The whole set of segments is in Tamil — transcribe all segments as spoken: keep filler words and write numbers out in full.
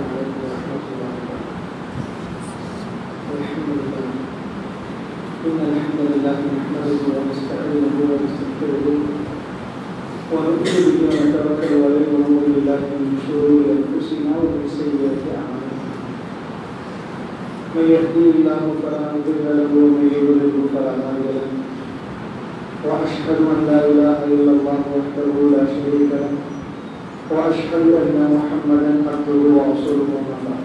عليكم ورحمة الله وبركاته. الحمد لله. إن الحمد لله نحمده ونستعينه ونستغفره ونؤمن به ونتوكل عليه ونعوذ بالله من شرور أنفسنا ومن سيئات أعمالنا. من يهديه الله فلا مضل له ومن يضلل فلا هادي له. وأشهد أن لا إله إلا الله وحده لا شريك له وأشهد أن محمدا عبده ورسوله أما بعد.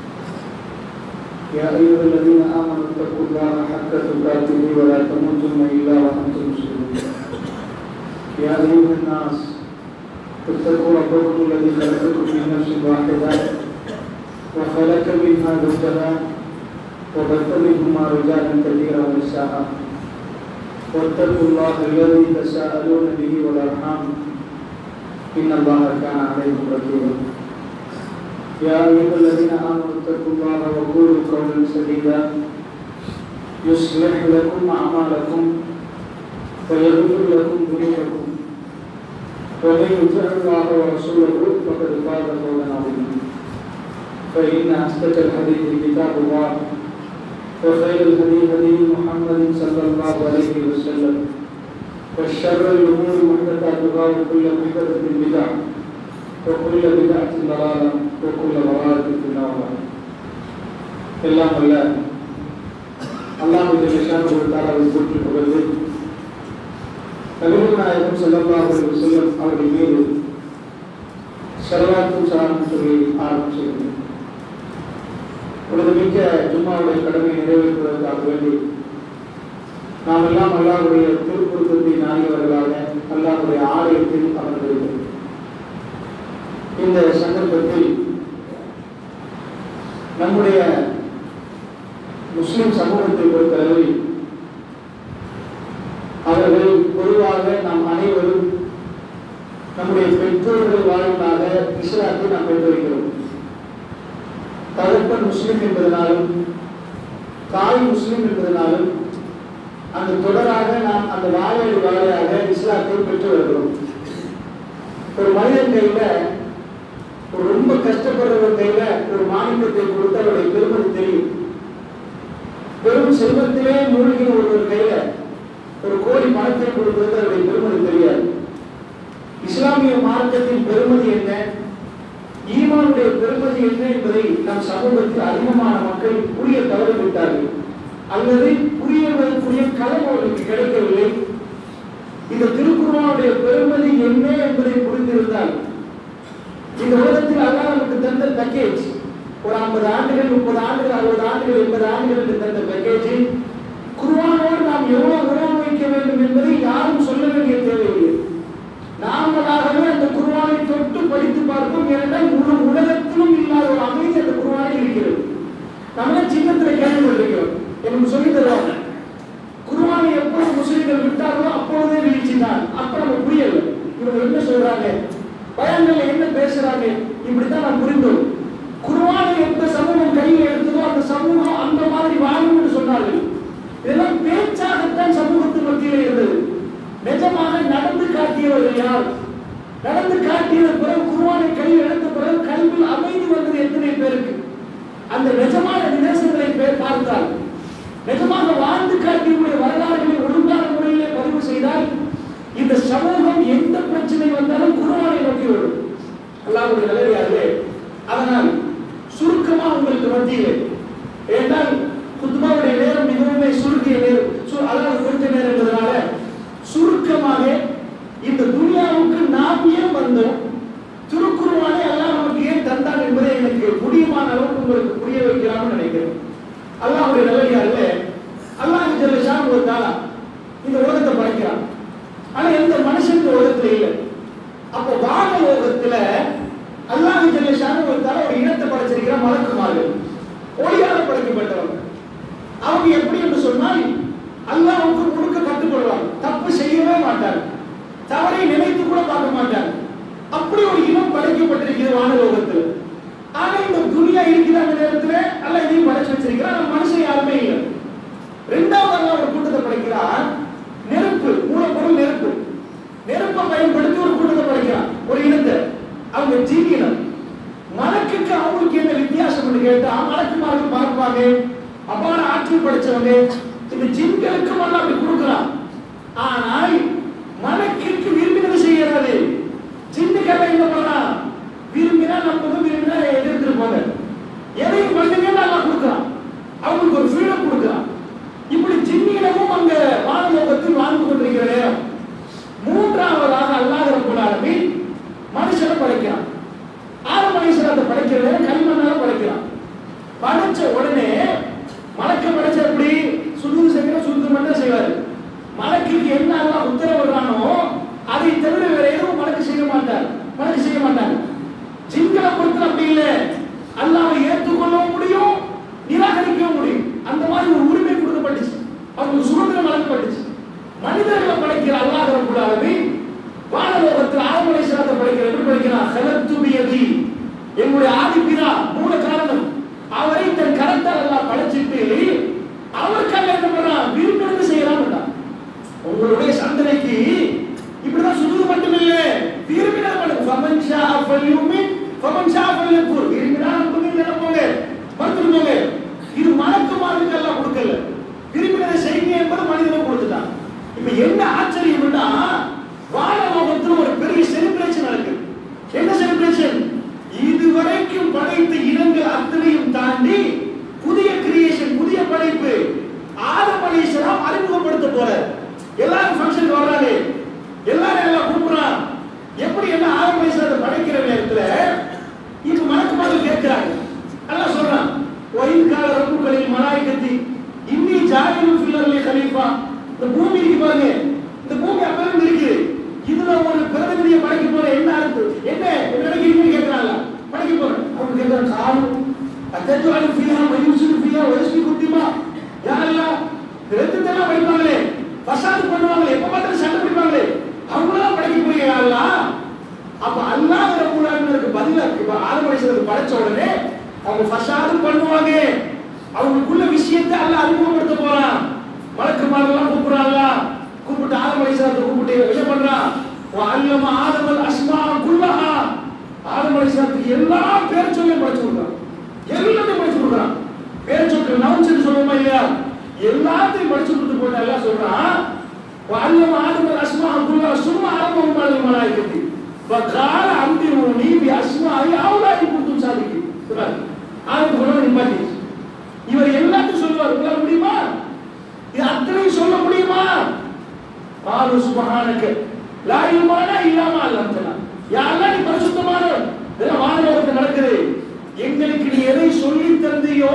يا أيها الذين آمنوا اتقوا الله حق تقاته ولا تموتن إلا وأنتم مسلمون. يا أيها الناس اتقوا ربكم الذي خلقكم من نفس واحدة وخلق منها زوجها وبث منهما رجالا كثيرا ونساء واتقوا الله الذي تساءلون به والأرحام إن الله كان عليكم رقيبا. يا أيها الذين آمنوا اتقوا الله وقولوا قولا سديدا يصلح لكم أعمالكم ويغفر لكم ذنوبكم ومن يطع الله ورسوله فقد فاز فوزا عظيما. فإن أصدق الحديث كتاب الله وخير الهدي هدي محمد صلى الله عليه وسلم وشر الأمور محدثاتها وكل محدثة بدعة وكل بدعة ضلالة وكل ضلالة في النار. எல்லாம் வல்ல அல்லாஹ் ஜல்லஷானஹு வ தஆலாவை போற்றி புகழ்ந்து நபிகள் நாயகம் ஸல்லல்லாஹு அலைஹி வஸல்லம் அவர்கள் மீது ஸலவாத்தும் ஸலாமும் சொல்லி ஆரம்பிக்கிறேன். மிக்க ஜும்மாவுடைய கடமையை நிறைவேற்றுவதற்காக வேண்டி நாம் எல்லாம் அல்லாஹ்வுடைய திருப்பொருத்தத்தை நாடியவர்களாக அல்லாஹ்வுடைய ஆலயத்தில் அமர்ந்திருக்கிறோம். இந்த சந்தர்ப்பத்தில் நம்முடைய முஸ்லிம் சமூகத்தை பொறுத்தளவில் அவர்கள் பொதுவாக நாம் அனைவரும் நம்முடைய பெற்றோர்கள் வாயிலாக இஸ்லாத்தை நாம் பெற்றிருக்கிறோம். தகப்பன் முஸ்லிம் என்பதனாலும் தாய் முஸ்லிம் என்பதனாலும் அந்த தொடராக நாம் அந்த வாழையடி வாழையாக இஸ்லாத்தை பெற்று வருகிறோம். ஒரு மனிதன் கையில ஒரு ரொம்ப கஷ்டப்படுறவர் கையில ஒரு மானியத்தை கொடுத்து அவருடைய பெருமதி தெரியும். பெரும் செல்வத்திலே மூழ்கின ஒருவர் கையில ஒரு கோடி பணத்தை கொடுக்கிறது அவருடைய பெருமதி தெரியாது. இஸ்லாமிய மார்க்கத்தின் பெருமதி என்ன, ஈமானுடைய பெருமதி என்ன என்பதை நம் சமூகத்தில் அதிகமான மக்கள் புரிய தவறிவிட்டார்கள் அல்லது புரியவதற்குரிய களம் அவர்களுக்கு கிடைக்கவில்லை. இந்த திருக்குர்ஆனுடைய பெருமதி என்ன என்பதை புரிந்திருந்தால் இந்த உலகத்தில் அல்லாஹ் நமக்கு தந்த பேக்கேஜ் ஒரு ஐம்பது ஆண்டுகள் முப்பது ஆண்டுகள் அறுபது ஆண்டுகள் எண்பது ஆண்டுகள் என்று தந்த பேக்கேஜ் குர்ஆனோடு நாம் எவ்வளவு உறவு வைக்க வேண்டும் என்பதை யாரும் சொல்ல வேண்டிய தேவையில்லை. நாமளாகவே அந்த குர்ஆனை தொட்டு படித்து பார்ப்போம். ஏனென்றால் முழு உலகத்திலும் இல்லாத ஒரு அமைதி அந்த குர்ஆனில் இருக்கிறது. நம்ம சின்னத்தில் கேள்விப்பட்டிருக்கிறோம். எனக்கு சொல்லி தருவாங்க, குர்ஆனை எப்போது முஸ்லிம்கள் விட்டார்களோ அப்பொழுதே வீழ்ச்சி தான். அப்ப நம்ம புரியல இவங்க என்ன சொல்றாங்க, பயன்கள் என்ன பேசுறாங்க, இப்படித்தான் நாம் புரிந்தோம். குர்ஆனை எந்த சமூகம் கையில் எடுத்ததோ அந்த சமூகம் அந்த மாதிரி வாழும் என்று சொன்னார்கள். இதெல்லாம் பேச்சாகத்தான் சமூகத்தின் மத்தியில் இருந்தது. நிஜமாக நடந்து காட்டியவர்கள் யார்? நடந்து காட்டிய பிறகு குர்ஆனை கையில் எடுத்த பிறகு கல்வியில் அமைதி வந்தது எத்தனை பேருக்கு? அந்த நிஜமான நிதர்சனங்களை பேர் பார்த்தால், நிஜமாக வாழ்ந்து காட்டியவருடைய வரலாறுகளை ஒழுங்கான முறையிலே பதிவு செய்தால் இந்த சமூகம் எந்த பிரச்சனை வந்தாலும் குர்ஆனை நோக்கி வரும். அல்லாஹ்வுடைய நல்லடியார்களே, அதனால் சுருக்கமா உங்களுக்கு மத்தியிலே, ஏனென்றால் குத்பாவுடைய நேரம் மிகவும் சுருக்கிய நேரம், அதாவது கொஞ்ச நேரம் என்பதனால சுருக்கமாக இந்த துனியாவுக்கு நாம் ஏன் வந்தோம், திருக்குர்ஆனை அல்லாஹ் நமக்கு ஏன் தந்தான் என்பதை எனக்கு முடியுமான அளவுக்கு உங்களுக்கு புரிய வைக்கலாம்னு நினைக்கிறேன். அல்லாஹ்வுடைய நல்லடியார்களே, அல்லாஹ் ஜல்லஷானஹு வ தஆலா இந்த உலகத்தை படைக்கிறான். ஆனா எந்த மனுஷன் இந்த உலகத்துல இல்லை. அப்போ வான லோகத்துல அல்லாஹ் ஜல்லஷானஹு வ தஆலா ஒரு இனத்தை படைச்சிருக்கிற மலக்குமார்கள், ஒளியால படைக்கப்பட்டவங்க. அவங்க எப்படி என்று சொன்னால் அல்லாஹ்வுக்கு முழுக்க கட்டுப்படுவாங்க, தப்பு செய்யவே மாட்டாங்க, தவறை நினைத்து கூட பார்க்க மாட்டாங்க. அப்படி ஒரு இனம் படைக்கப்பட்டிருக்கிறது வானலோகத்தில். ஆனா இந்த துனியா இருக்கிற அந்த நேரத்தில் அல்லாஹ் இதையும் படைச்சு வச்சிருக்கிறான். நம்ம மனுஷன் யாருமே இல்லை. ரெண்டாவது அல்லாஹ் ஒரு கூட்டத்தை படைக்கிறான், நெருப்பு, மூலப்பொருள் நெருப்பு, நெருப்பை பயன்படுத்தி ஒரு கூட்டத்தை படைக்கிறான், ஒரு இனத்தை. அவங்க ஜீவினம் மலக்குக்கு அவங்களுக்கு என்ன கேட்டா மலக்குமார்கள் பார்ப்பாங்க, அப்பான ஆற்றல் படைச்சவங்க. இந்த ஜின்களுக்கும் அல்லாஹ் அப்படி கொடுக்கிறான். ஆனால் மலக்கிற்கு விரும்பினது செய்யறாரு. ஜின்னுக்கெல்லாம் என்ன பண்ணலாம், விரும்பினா நம்புங்க, விரும்பினா எதிர்த்திருப்பாங்க. எதையும் பண்ணுங்கன்னு அல்லாஹ் கொடுக்கிறான், அவங்களுக்கு ஒரு ஃப்ரீடம் கொடுக்கிறான். இப்படி ஜின்னிடமும் அங்க வானலோகத்தில் வாழ்ந்து கொண்டிருக்கிற நேரம் மூன்றாவதாக அல்லாஹ் ரப்பல் ஆலமீன் மனுஷனை படைக்கிறான். ஆதம் அலைஹிஸ்ஸலாத்தை படைக்கிற நேரம் களிமண்ணால படைக்கிறான். படைச்ச உடனே மலக்க படைச்ச எப்படி சுஜூது செய்யற சுஜூது மட்டும் செய்வாரு. மலக்குக்கு என்ன அல்லாஹ் உத்தரவிடுறானோ அதை தவிர வேற எதுவும் மலக்கு செய்ய மாட்டார், மலக்கு செய்ய மாட்டாங்க. ஜின்களை பொறுத்த அப்படி இல்லை, அல்லாஹ்வை ஏற்றுக்கொள்ளவும் முடியும், நிராகரிக்கவும் முடியும். அந்த மாதிரி ஒரு உரிமை கொடுக்கப்பட்டுச்சு, அவங்களுக்கு சுதந்திரம் வழங்கப்பட்டுச்சு. மனிதர்களை படைக்கிற அல்லாஹ் ரப்பல் ஆலமீன் வானலோகத்தில் ஆதம் அலைஹிஸ்ஸலாத்தை படைக்கிற எப்படி படைக்கிறான், கலத்து பியதி, எங்களுடைய ஆதிபிதா மூல காரணம் அவரை தன் கரத்தால் அல்லாஹ் படைச்சிட்டு அவருக்கு அல்ல என்ன பண்றான், விரும்பினது செய்யறான். உங்களுடைய சந்தனைக்கு இப்படிதான் சுஜூது மட்டும் இல்லை, விரும்பினது பண்ணுங்க. ஃபமன் ஷாஅ ஃபல்யுமின் ஃபமன் ஷாஅ ஃபல்யக்ஃபுர், விரும்பினா நம்புங்க, இல்லைன்னா போங்க, மறுத்துட்டு போங்க. இது மலக்குமாருக்கு அல்லாஹ் கொடுக்கல, விரும்பினதை செய்யுங்க என்பது மனிதனுக்கு கொடுத்துட்டான். இப்ப என்ன ஆச்சரியம்னா வானலோகத்தில் ஒரு பெரிய செலிப்ரேஷன் நடக்குது. என்ன செலிப்ரேஷன், இதுவரைக்கும் படைத்த இனங்கள் அத்தனையும் தாண்டி புதிய கிரியேஷன், புதிய படைப்பு ஆதம் அலைஹிஸ்ஸலாம் அறிமுகப்படுத்த போறார். எல்லாரும் ஃபங்க்ஷனுக்கு வர்றாங்க, எல்லாரும் எல்லாம் கூப்பிடுறான். எப்படி என்ன ஆதம் அலைஹிஸ்ஸலாத்தை படைக்கிற நேரத்துல இப்ப மலக்குமார்கள் கேட்கிறாங்க. அல்லாஹ் சொல்றான், ஒயின் கால ரப்புகளில் மலாயிகத்தி இன்னி ஜாயிலுன் ஃபில் அர்லி கலீஃபா. இந்த பூமி இருக்கு பாருங்க, இந்த பூமி அப்பறம் இருக்கு, இதுல ஒரு பிரதிநிதியை படைக்க போற. என்ன அர்த்தம், என்ன நினைக்கிறீங்கன்னு கேட்கிறாங்க. படைக்க போறேன் அவங்க கேட்கிறாங்க, காலம் அத்தஜாலு ஃபியா வயுசுலு ஃபியா வயஸ்வி குத்திமா, யாரெல்லாம் ரெண்டுத்தெல்லாம் படிப்பாங்களே, ஃபசாது பண்ணுவாங்களே, எப்ப பார்த்தாலும் சண்டை பிடிப்பாங்களே, அவங்களெல்லாம் படைக்க போறீங்க யாரெல்லாம். அப்ப அல்லாஹ் ரப்பல் ஆலமீனுக்கு பதிலா இப்ப ஆதம் அலைஹிஸ்ஸலாத்தை படைச்ச உடனே அவங்க ஃபசாது பண்ணுவாங்க, அவங்களுக்குள்ள விஷயத்தை அல்லாஹ் அறிமுகப்படுத்த போறான். மலக்குமாரெல்லாம் கூப்பிடுறாங்க, கூப்பிட்டு ஆதம் அலைஹிஸ்ஸலாத்தை கூப்பிட்டு என்ன பண்றான், வஅல்லம ஆதமல் அஸ்மாஅ குல்லஹா, ஆதம் அலைஹிஸ்ஸலாத்துக்கு எல்லா பேர் சொல்லி படிச்சு கொடுக்குறான், எல்லாத்தையும் படிச்சு கொடுக்குறான். பேர் சொல்லி நவுன்ஸ் சொல்லுமா இல்லையா, எல்லாத்தையும் படிச்சு கொடுத்து போட்டு அல்லாஹ் சொல்றான், வஅல்லம ஆதமல் அஸ்மாஅ குல்லஹா சும்மா அரபஹும் அலல் மலாயிகத்தி வகால அன்பிரூனி பி அஸ்மாஇ அவுலாஇ குன்தும் சாதிகி. சொல்றாங்க ஆதம் குர்ஆன் நிப்பாட்டி இவர் எல்லாத்தையும் சொல்லுவார், உங்களால முடியுமா, இது அத்தனையும் சொல்ல முடியுமா? காலு சுப்ஹானக லா இல்மா லனா இல்லா மா அல்லம்தனா, யா அல்லாஹ் நீ பரிசுத்தமானவன், இதெல்லாம் வானலோகத்தில் நடக்குது, எங்களுக்கு நீ எதை சொல்லி தந்தியோ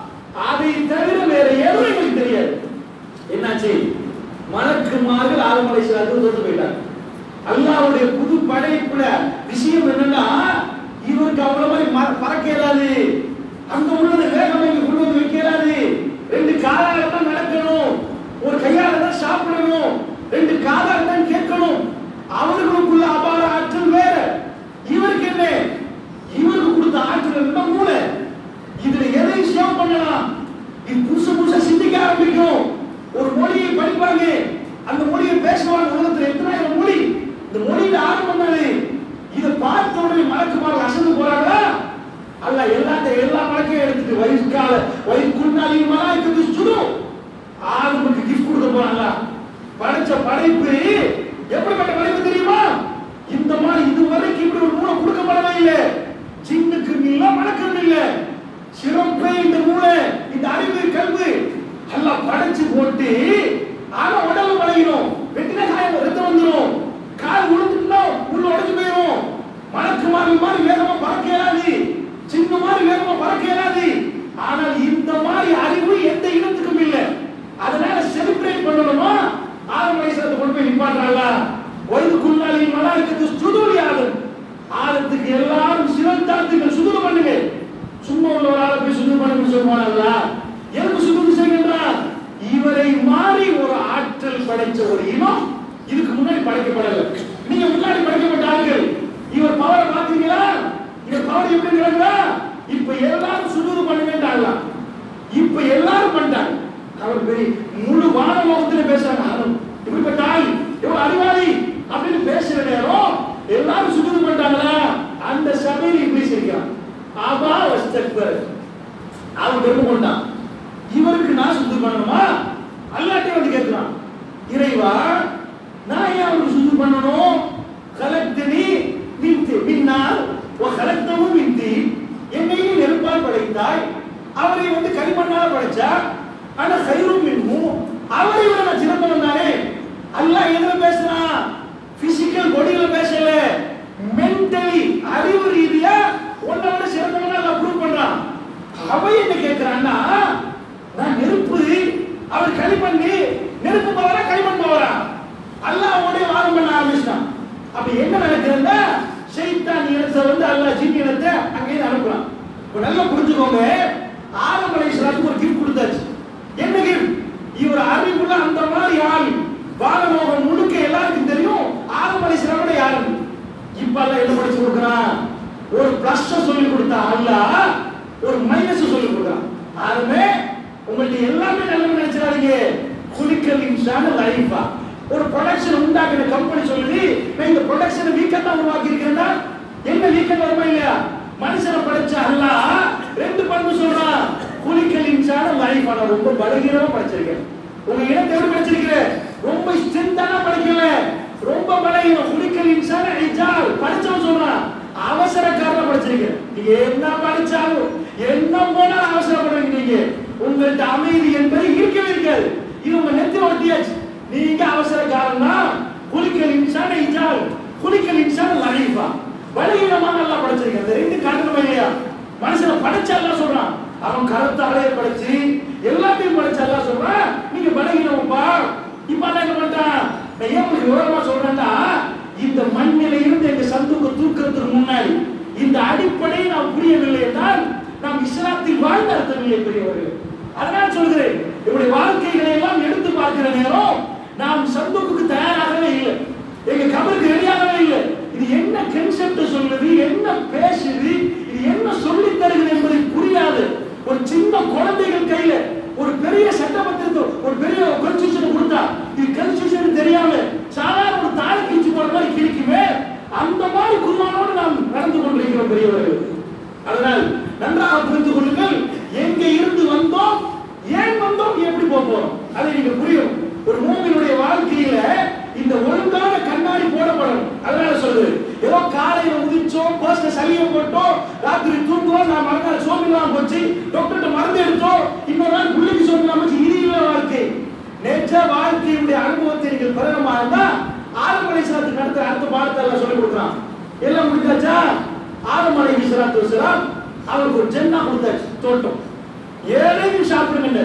அதை தவிர வேற எதுவும் எங்களுக்கு தெரியாது. என்னாச்சு, மலக்குமார்கள் ஆதம் அலைஹிஸ்ஸலாத்துக்கு தோத்து போயிட்டாங்க. அல்லாஹ்வுடைய புது படைப்புல விஷயம் என்னன்னா, இவருக்கு அவ்வளவு மாதிரி பறக்க இயலாது, அங்க உள்ளது வேகம் இங்க கொண்டு வந்து வைக்க இயலாது, ரெண்டு காலால தான் நடக்கணும், ஒரு கையால தான் சாப்பிடணும், ரெண்டு காலால தான் கேட்கணும். அவர்களுக்குள்ள அபார ஆற்றல் வேற, இவருக்கு என்ன, இவருக்கு கொடுத்த ஆற்றல் என்ன மூளை, இதுல எதை சேவ் பண்ணலாம், இது புதுசு புதுசா சிந்திக்க ஆரம்பிக்கும். ஒரு மொழியை படிப்பாங்க, அந்த மொழியை பேசுவாங்க, உலகத்துல எத்தனாயிரம் மொழி, இந்த மொழியில ஆரம்பம் தானே. இதை பார்த்த உடனே மலக்குமார்கள் அசந்து போறாங்களா, அல்லாஹ் எல்லாத்தையும் எல்லா மலக்கையும் எடுத்துட்டு வயசுக்கால வயசுக்குள்ளாலையும் மலாய்க்கு சுடும் ஆதமுக்கு கிஃப்ட் கொடுக்க போறாங்க. படைச்ச படைப்பு எப்படிப்பட்ட படைப்பு தெரியுமா, இந்த மாதிரி இதுவரைக்கும் இப்படி ஒரு மூளை கொடுக்கப்படவே இல்லை, ஜின்னுக்கு இல்ல மலக்கும் இல்ல, சிறப்பே இந்த மூளை, இந்த அறிவு கல்வி எல்லாம் படைச்சு போட்டு ஆனா உடம்பு பழகிடும், வெட்டின காயம் ரத்தம் வந்துடும், கால் உழுந்துட்டா உள்ள உடஞ்சு போயிடும். மலக்குமார்கள் மாதிரி வேகமா பறக்க இயலாது, சின்ன மாதிரி வேகமா பறக்க இயலாது. ஆனால் இந்த மாதிரி அறிவு எந்த இனத்துக்கும் இல்லை. அதனால செலிப்ரேட் பண்ணணுமா, ஆதம் அலைஹிஸ்ஸலாத்தை கொண்டு போய் நிப்பாட்டுறாங்க. வயதுக்குள்ளாலில் மலாயிகத்து சுஜூது ஆதம், ஆதத்துக்கு எல்லாரும் சிறந்தாத்துக்கு சுஜூது பண்ணுங்க. சும்மா உள்ள ஒரு ஆளை போய் சுஜூது பண்ணுங்க சொல்லுவாங்க, எதுக்கு சுஜூது செய்கின்றார், இவரை மாறி ஒரு ஆற்றல் படைச்ச ஒரு இனம் இதுக்கு முன்னாடி படைக்கப்படல. நீங்க முன்னாடி படைக்கப்பட்ட ஆட்கள், இவர் பவரை பாத்தீங்களா, இவர் பவர் எப்படி நடக்குதா, இப்ப எல்லாரும் சுஜூது பண்ணுங்கன்றாங்க. இப்ப எல்லாரும் பண்ணிட்டாங்க. அவர் பெரிய முழு வானலோகத்துல பேசுறாங்க, ஆதம் இப்படிப்பட்ட ஆள் எவ்வளவு அறிவாளி அப்படின்னு பேசுற நேரம் எல்லாரும் சுஜூது பண்ணிட்டாங்களா, அந்த சபையில் இப்படி செய்கிறான். ஆபா வஸ்தக்பர், அவன் பெருமை கொண்டான். இவருக்கு நான் சுத்தம் பண்ணணுமா? அல்லாஹ்ட்டே வந்து கேட்கிறான், இறைவா நான் ஏன் அவருக்கு சுத்தம் பண்ணணும்? கலக்தனி மின் மின்னார் வ கலக்தஹு மின் தீன், என்னை நெருப்பால் படைத்தாய், அவரை வந்து களிமண்ணால் படைச்சா. ஆனா கைரும் மின்ஹு, அவரை விட நான் சிறந்தவன் தானே. அல்லாஹ் எதுல பேசுறான்? பிசிக்கல் பாடியில பேசல, மென்டலி அறிவு ரீதியா உன்னை விட சிறந்தவனா அல்லாஹ் ப்ரூவ் பண்றான். அவன் என்ன கேட்கிறான்னா, நான் நெருப்பு, அவர் களிமண்ணு, நெருப்பு பவரா களிமண் பவரா? அல்லாஹ்வோட வாதம் பண்ண ஆரம்பிச்சான். அப்ப என்ன நடக்குதுன்னா, ஷைத்தான் இனத்தை வந்து அல்லாஹ் ஜின் இனத்தை அங்கே அனுப்புறான். இப்ப நல்லா புரிஞ்சுக்கோங்க, ஆதம் அலைஹிஸ்ஸலாத்துக்கு ஒரு கிஃப்ட் கொடுத்தாச்சு. என்ன கிஃப்ட்? இவர் அறிவுள்ள அந்த மாதிரி ஆள், வானலோகம் முழுக்க எல்லாருக்கும் தெரியும் ஆதம் அலைஹிஸ்ஸலாமோட யாருன்னு. இப்ப அல்லாஹ் என்ன படிச்சு கொடுக்குறான்? ஒரு பிளஸ் சொல்லி கொடுத்தா அல்லாஹ் ஒரு மைனஸ் சொல்லி கொடுக்குறான். ஆகவே உங்களுக்கு எல்லாமே நல்லது நினைச்சாதீங்க. குலிக்கல் இன்சான லைஃபா ஒரு ப்ரொடக்ஷன் உண்டாக்குற கம்பெனி சொல்லுது, நான் இந்த ப்ரொடக்ஷனை வீக்கெண்டா உருவாக்கி இருக்கிறேன்னா என்ன வீக்கெண்ட் வருமா இல்லையா? மனுஷனை படைச்ச அல்லாஹ் ரெண்டு பண்பு சொல்றான். குலிக்கல் இன்சான லைஃபா, நான் ரொம்ப பலகீனமா படைச்சிருக்கேன். உங்க இனத்தை எப்படி படைச்சிருக்கிறேன்? ரொம்ப ஸ்ட்ரென்த்தான படைக்கல, ரொம்ப பலகீனம். குலிக்கல் இன்சான இஜால், படிச்சவன் சொல்றான் அவசரக்காரனா படைச்சிருக்கேன். நீங்க என்ன படிச்சாலும் என்ன போனாலும் அவசரப்படுவீங்க. நீங்க உங்கள்ட்ட அமைதி என்பது இருக்கவே இருக்காது. இது உங்க நெத்தி ஒட்டியாச்சு. நீங்க அவசரக்காரனா. குலிக்கல் இன்சான இஜால், குலிக்கல் இன்சான லைஃபா, பலகீனமா நல்லா படைச்சிருக்கேன். இந்த ரெண்டு காரணமா இல்லையா? மனுஷனை படைச்சா எல்லாம் சொல்றான், அவன் கருத்தாலே படைச்சு எல்லாத்தையும் படைச்சா எல்லாம் சொல்றான் நீங்க பலகீனமாப்பா. இப்ப என்ன பண்றான்? நான் ஏன் உங்களுக்கு விவரமா சொல்றேன்னா, இந்த மண்ணில இருந்து எங்க சந்துக்கு தூக்கிறதுக்கு முன்னாடி இந்த அடிப்படையை நாம் புரியவில்லை என்றால் நாம் இஸ்லாத்தில் வாழ்ந்த அர்த்தமில்லை பெரியவர்கள். அதனால் சொல்கிறேன், என்னுடைய வாழ்க்கைகளை எல்லாம் எடுத்து பார்க்கிற நேரம் நாம் சந்துக்கு தயாராகவே இல்லை, எங்க கபருக்கு ரெடியாகவே இல்லை. இது என்ன கான்செப்ட் சொல்லுது, என்ன பேசுது, இது என்ன சொல்லி தருகிறது என்பதை புரியாது. ஒரு சின்ன குழந்தைகள் கையில ஒரு பெரிய சட்டமன்றத்தை ஒரு பெரிய கான்ஸ்டிடியூஷன் கொடுத்தா இது கான்ஸ்டிடியூஷன் தெரியாம சாதாரண ஒரு தாளை கிழிச்சு போற மாதிரி கிழிக்குமே, அந்த மாதிரி குர்ஆனோடு நாம் நடந்து கொண்டிருக்கிறோம் பெரியவர்கள். அதனால் நன்றாக புரிந்து கொள்ளுங்கள், எங்க இருந்து வந்தோம், ஏன் வந்தோம், எப்படி போக போறோம், அதை நீங்க புரியும். ஒரு மூமினுடைய வாழ்க்கையில இந்த ஒழுங்கான கண்ணாடி போடப்படணும். அதனால சொல்லுது, ஏதோ காலையில உதிச்சோம், போஸ்ட சளியை போட்டோம், ராத்திரி தூங்குவோம், நான் மறுநாள் சோமிலாம் போச்சு, டாக்டர்கிட்ட மருந்து எடுத்தோம், இன்னொரு நாள் புள்ளிக்கு சோமிலாம் போச்சு. இது இல்ல வாழ்க்கை. நேற்ற வாழ்க்கையுடைய அனுபவத்தை நீங்கள் பெறணுமா இருந்தா ஆதம் அலைஹிஸ்ஸலாத்துக்கு நடத்த அடுத்த பாடத்தை எல்லாம் சொல்லிக் கொடுக்குறான். எல்லாம் முடிஞ்சாச்சா? ஆதம் அலைஹிஸ்ஸலாத்து வஸலாம் அவருக்கு ஒரு ஜன்னா கொடுத்தாச்சு, தோட்டம். ஏழையும் சாப்பிடுங்க.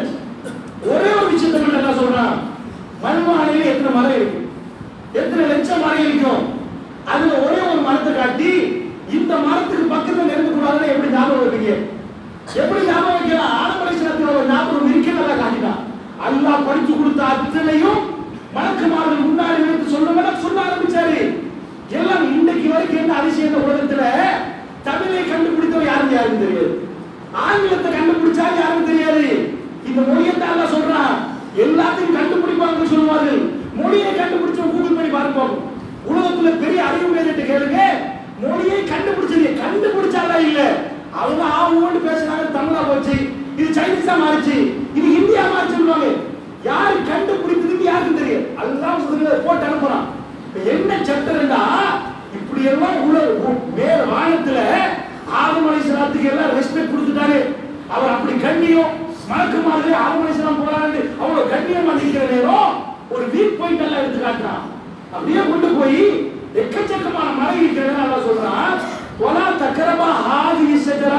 ஒரே ஒரு விஷயத்தை மட்டும் என்ன சொல்றான்? மண்மானையில எத்தனை மரம் இருக்கு, எத்தனை லட்சம் மரம் இருக்கும், அதுல ஒரே ஒரு மரத்தை காட்டி இந்த மரத்துக்கு பக்கத்துல நெருங்க கூடாதுன்னு எப்படி ஞாபகம் வைப்பீங்க? எப்படி ஞாபகம் வைக்கலாம்? ஆதம் அலைஹிஸ்ஸலாத்தோட ஞாபகம் இருக்க நல்லா காட்டினான். அல்லாஹ் படிச்சு கொடுத்த அத்தனையும் மலக்குமார்கள் முன்னாடி வைத்து சொல்லுங்க சொல்ல ஆரம்பிச்சாரு. எல்லாம் இன்னைக்கு வரைக்கும் என்ன அதிசயம், இந்த உலகத்துல தமிழை கண்டுபிடித்தவன் யாரும் யாரும் தெரியாது, ஆங்கிலத்தை கண்டுபிடிச்சா யாரும் தெரியாது. இந்த மொழியை தான் அல்லாஹ் சொல்றான், எல்லாத்தையும் கண்டுபிடிப்பாங்க சொல்லுவார்கள். மொழியை கண்டுபிடிச்ச கூகுள் பண்ணி பாருங்க, உலகத்துல பெரிய அறிவு மேலிட்டு கேளுங்க. மொழியை கண்டுபிடிச்சது கண்டுபிடிச்சாலா இல்ல, அவங்க ஆவுன்னு பேசுறாங்க, தமிழா போச்சு, இது சைனீஸா மாறிச்சு, இது இந்தியா மாறிச்சு சொல்லுவாங்க. யாரு கண்டுபிடித்ததுன்னு யாருக்கும் தெரியாது. அல்லாஹ் முதல்ல போட்டு அனுப்புறான். என்ன சட்டம்டா, இப்படி எல்லாம் உலக மேல வானத்துல ஆதம் அலைஹிஸ்ஸலாத்துக்கு எல்லாம் ரெஸ்பெக்ட் கொடுத்துட்டாரு. அவர் அப்படி கண்ணியம் மலக்குமார்களே ஆதம் அலைஹிஸ்ஸலாம் போறாரு, அவ்வளவு கண்ணியமா நிக்கிற நேரம் ஒரு வீக் பாயிண்ட் எல்லாம் எடுத்து காட்டுறான். அப்படியே கொண்டு போய் எக்கச்சக்கமான மலை இருக்கிறது அல்லாஹ் சொல்றான். வலா தக்ரபா ஹாதிஹி ஷஜரா,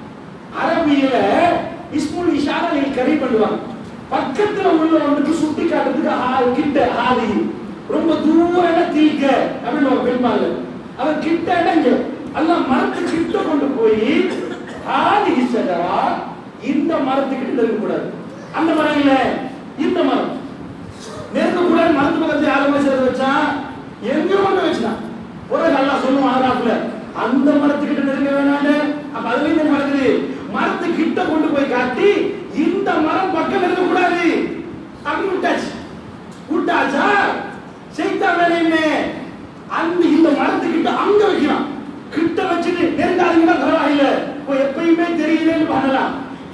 அரபியில இஸ்முல் இஷாராவில் கரி பண்ணுவாங்க. பக்கத்துல உள்ள ஒன்றுக்கு சுட்டி காட்டுறதுக்கு கிட்ட ஹாதி, ரொம்ப தூரம் தீக்க அப்படின்னு பெருமாள் அவர் கிட்ட இடங்க எல்லாம் மரத்து கிட்ட கொண்டு போய் ஹாதி ஷஜரா, இந்த மரத்துக்கிட்ட நெருங்க கூடாது, அந்த மரம் இல்ல இந்த மரம் நெருங்க கூடாது. மரத்து பக்கத்துல யாருமே சேர்த்து வச்சா எங்க கொண்டு வச்சுட்டான். உலக நல்லா சொல்லுவான் ஆராப்ல, அந்த மரத்துக்கிட்ட நெருங்க வேணாண்டு. அப்ப அதுல இந்த மரத்து மரத்து கிட்ட கொண்டு போய் காட்டி இந்த மரம் பக்கம் நெருங்க கூடாது அப்படி விட்டாச்சு. விட்டாச்சா செய்தா வேலை என்ன, அந்த இந்த மரத்துக்கிட்ட அங்க வைக்கலாம். கிட்ட வச்சுட்டு நெருங்காதீங்கன்னா பரவாயில்ல, எப்பயுமே தெரியலன்னு பண்ணலாம்.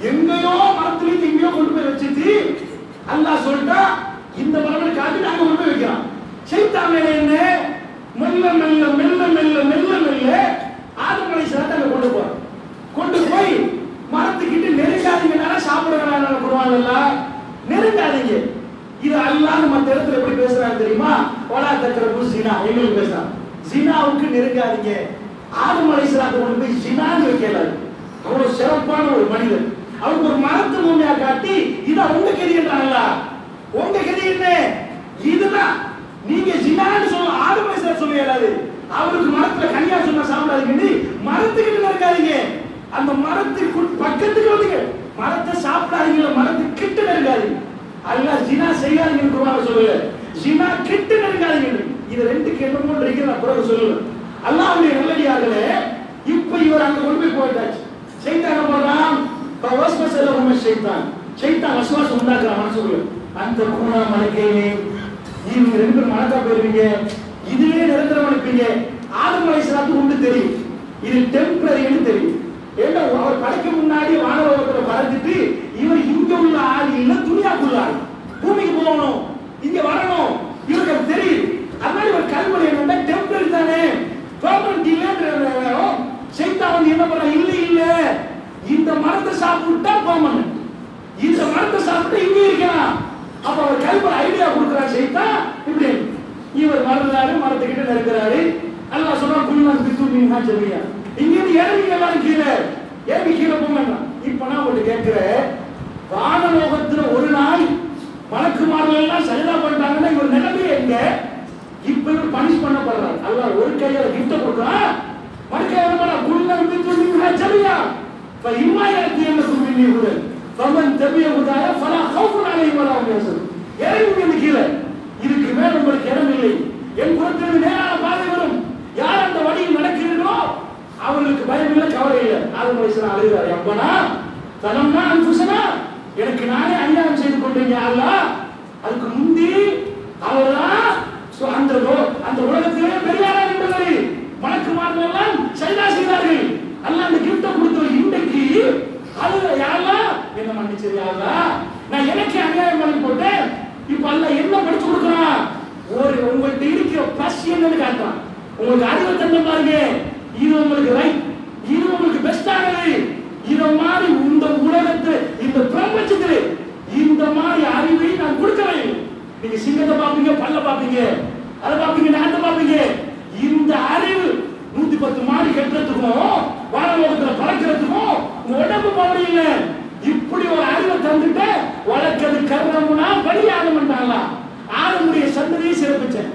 எங்கேயோ மரத்துல எங்கேயோ கொண்டு போய் வச்சுட்டு அல்லாஹ் சொல்லிட்டா இந்த மரங்களை காட்டி நாங்க கொண்டு போய் வைக்கிறோம். சைத்தான் மேல என்ன மெல்ல மெல்ல மெல்ல மெல்ல மெல்ல மெல்ல ஆதம் அலைஹிஸ்ஸலாத்தை அங்க கொண்டு போறோம். கொண்டு போய் மரத்துக்கிட்ட நெருங்காதீங்கனால சாப்பிடுறாங்க குர்ஆன்ல, நெருங்காதீங்க. இது அல்லாஹ் மற்ற இடத்துல எப்படி பேசுறாங்க தெரியுமா? வலா தக்ரபு ஸினா, எங்களுக்கு பேசுறாங்க ஸினாவுக்கு நெருங்காதீங்க. ஆதம் அலைஹிஸ்ஸலாத்தை கொண்டு போய் ஸினான்னு வைக்கல. அவ்வளவு சிறப்பான ஒரு மனிதன். அவருக்கு ஒரு மரத்தை மூமியா காட்டி இதான் உங்க கதி என்றாங்கள. உங்க கதி என்ன? இதுதான் நீங்க ஸினான்னு சொல்ல ஆதம் அலைஹிஸ்ஸலாம் சொல்ல இயலாது. அவருக்கு மரத்துல கனியா சொன்னா சாப்பிடாதீங்க, மரத்துக்கிட்ட நெருங்காதீங்க. அந்த மரத்துக்கு பக்கத்துக்கு வந்துங்க, மரத்தை சாப்பிடாதீங்க, மரத்துக்கு கிட்ட நெருங்காதீங்க. அல்லாஹ் ஜினா செய்யாதீங்கன்னு குர்ஆன்ல சொல்லல, ஜினா கிட்ட நெருங்காதீங்க. இது ரெண்டுக்கு என்ன பண்றீங்க நான் பிறகு சொல்லுவேன். அல்லாஹ்வுடைய நல்லடியார்களே, இப்போ இவர் அங்க கொண்டு போய் போயிட்டாச்சு. ஷைத்தான் போறான், பவஸ்வஸலஹும் ஷைத்தான். ஷைத்தான் வஸ்வாஸ் உண்டாக்குற மனசுக்குள்ள. அந்த கூனா மலக்கையே நீங்க ரெண்டு பேரும் மலக்கா போயிருவீங்க, இதுவே நிரந்தரம் அனுப்பீங்க. ஆதம் அலைஹிஸ்ஸலாத்துக்கு உண்டு தெரியும், இது டெம்பரரின்னு தெரியும். ஏன்னா அவர் படைக்க முன்னாடி வானலோகத்துல பறந்துட்டு இவர் இங்க உள்ள ஆள் இல்ல, துணியாக்குள்ள ஆள், பூமிக்கு போகணும், இங்க வரணும், இவருக்கு தெரியும். அதனால இவர் கல்வனை என்னன்னா டெம்பரரி தானே, பெர்மனன்ட் இல்லைன்ற. சைத்தான் வந்து என்ன பண்ற, இல்ல இல்ல இந்த மரத்தை சாப்பிட்டா பெர்மனன்ட், இந்த மரத்தை சாப்பிட்டா இங்க இருக்கலாம். அப்ப அவர் கல்வனை ஐடியா கொடுக்குறாரு சைத்தான். இப்படி இவர் மறந்தாரு, மரத்துக்கிட்ட நெருக்கிறாரு. அல்லாஹ் சொல்றான் குல்லுன் பிதுமின்ஹா ஜமியா, இங்க இருந்து இறங்கி எல்லாரும் கீழே ஏறி கீழே போங்க. இப்ப நான் உங்களுக்கு கேட்கிறேன், வானலோகத்துல ஒரு நாள் மலக்குமார்கள் எல்லாம் சஜதா பண்ணிட்டாங்கன்னா இவர் நிலைமை எங்க? இப்ப இவர் பனிஷ் பண்ணப்படுறார். அல்லாஹ் ஒரு கையில கிஃப்ட் கொடுக்குறான், மறுக்கையில என்ன பண்ண குல்லுன் பிதுமின்ஹா ஜமியா ஃப இம்மா யஅதியனக்கும் மின்னி ஹுதன் ஃபமன் தபிய ஹுதாய ஃபலா கௌஃபுன் அலைஹிம் வலா ஹும் யஹ்சனூன். இறங்கி வந்து கீழே, இதுக்கு மேல உங்களுக்கு இடம் இல்லை. என் புறத்திலிருந்து நேரான பாதை வரும், யார் அந்த வழியில் நடக்கிறீர்களோ அவர்களுக்கு பயம் இல்லை, கவலை இல்லை. ஆதம் அலைஹிஸ்ஸலாம் அழுகிறார், அப்பனா தனம்னா அன்ஃபுஸனா, எனக்கு நானே அநியாயம் செய்து கொண்டீங்க அல்லாஹ். அதுக்கு முந்தி அவர்தான் அந்த அந்த உலகத்திலே பெரியாரா இருந்தவர், மலக்குமார்கள் எல்லாம் சஜதா செய்தார்கள். அல்லாஹ் அந்த கிஃப்ட் கொடுத்தவர். இன்றைக்கு அழுகிற, யா அல்லாஹ் என்ன மன்னிச்சிரு யா அல்லாஹ், நான் எனக்கு அநியாயம் பண்ணி போட்டேன். இப்ப அல்லாஹ் என்ன படிச்சு கொடுக்குறான், ஒரு உங்கள்கிட்ட இருக்கிற பசி என்னன்னு காட்டுறான். உங்களுக்கு அறிவை தந்த பாருங்க, இது உங்களுக்கு ரைட், இது உங்களுக்கு பெஸ்டானது. இத மாதிரி இந்த உலகத்துல இந்த பிரபஞ்சத்துல இந்த மாதிரி அறிவை நான் கொடுக்கிறேன். நீங்க சிங்கத்தை பாப்பீங்க, பல்ல பாப்பீங்க, அதை பாப்பீங்க, நாட்டை பாப்பீங்க. இந்த அறிவு நூத்தி பத்து மாடி கட்டுறதுக்கும் வானலோகத்துல பறக்கிறதுக்கும் உங்க உடம்பு பாவடி இல்லை. இப்படி ஒரு அறிவை தந்துட்டு வளர்க்கிறது கர்ணம்னா பலியாகம் பண்ணாங்களா? ஆதமுடைய சந்ததியை சிறப்பிச்சேன்,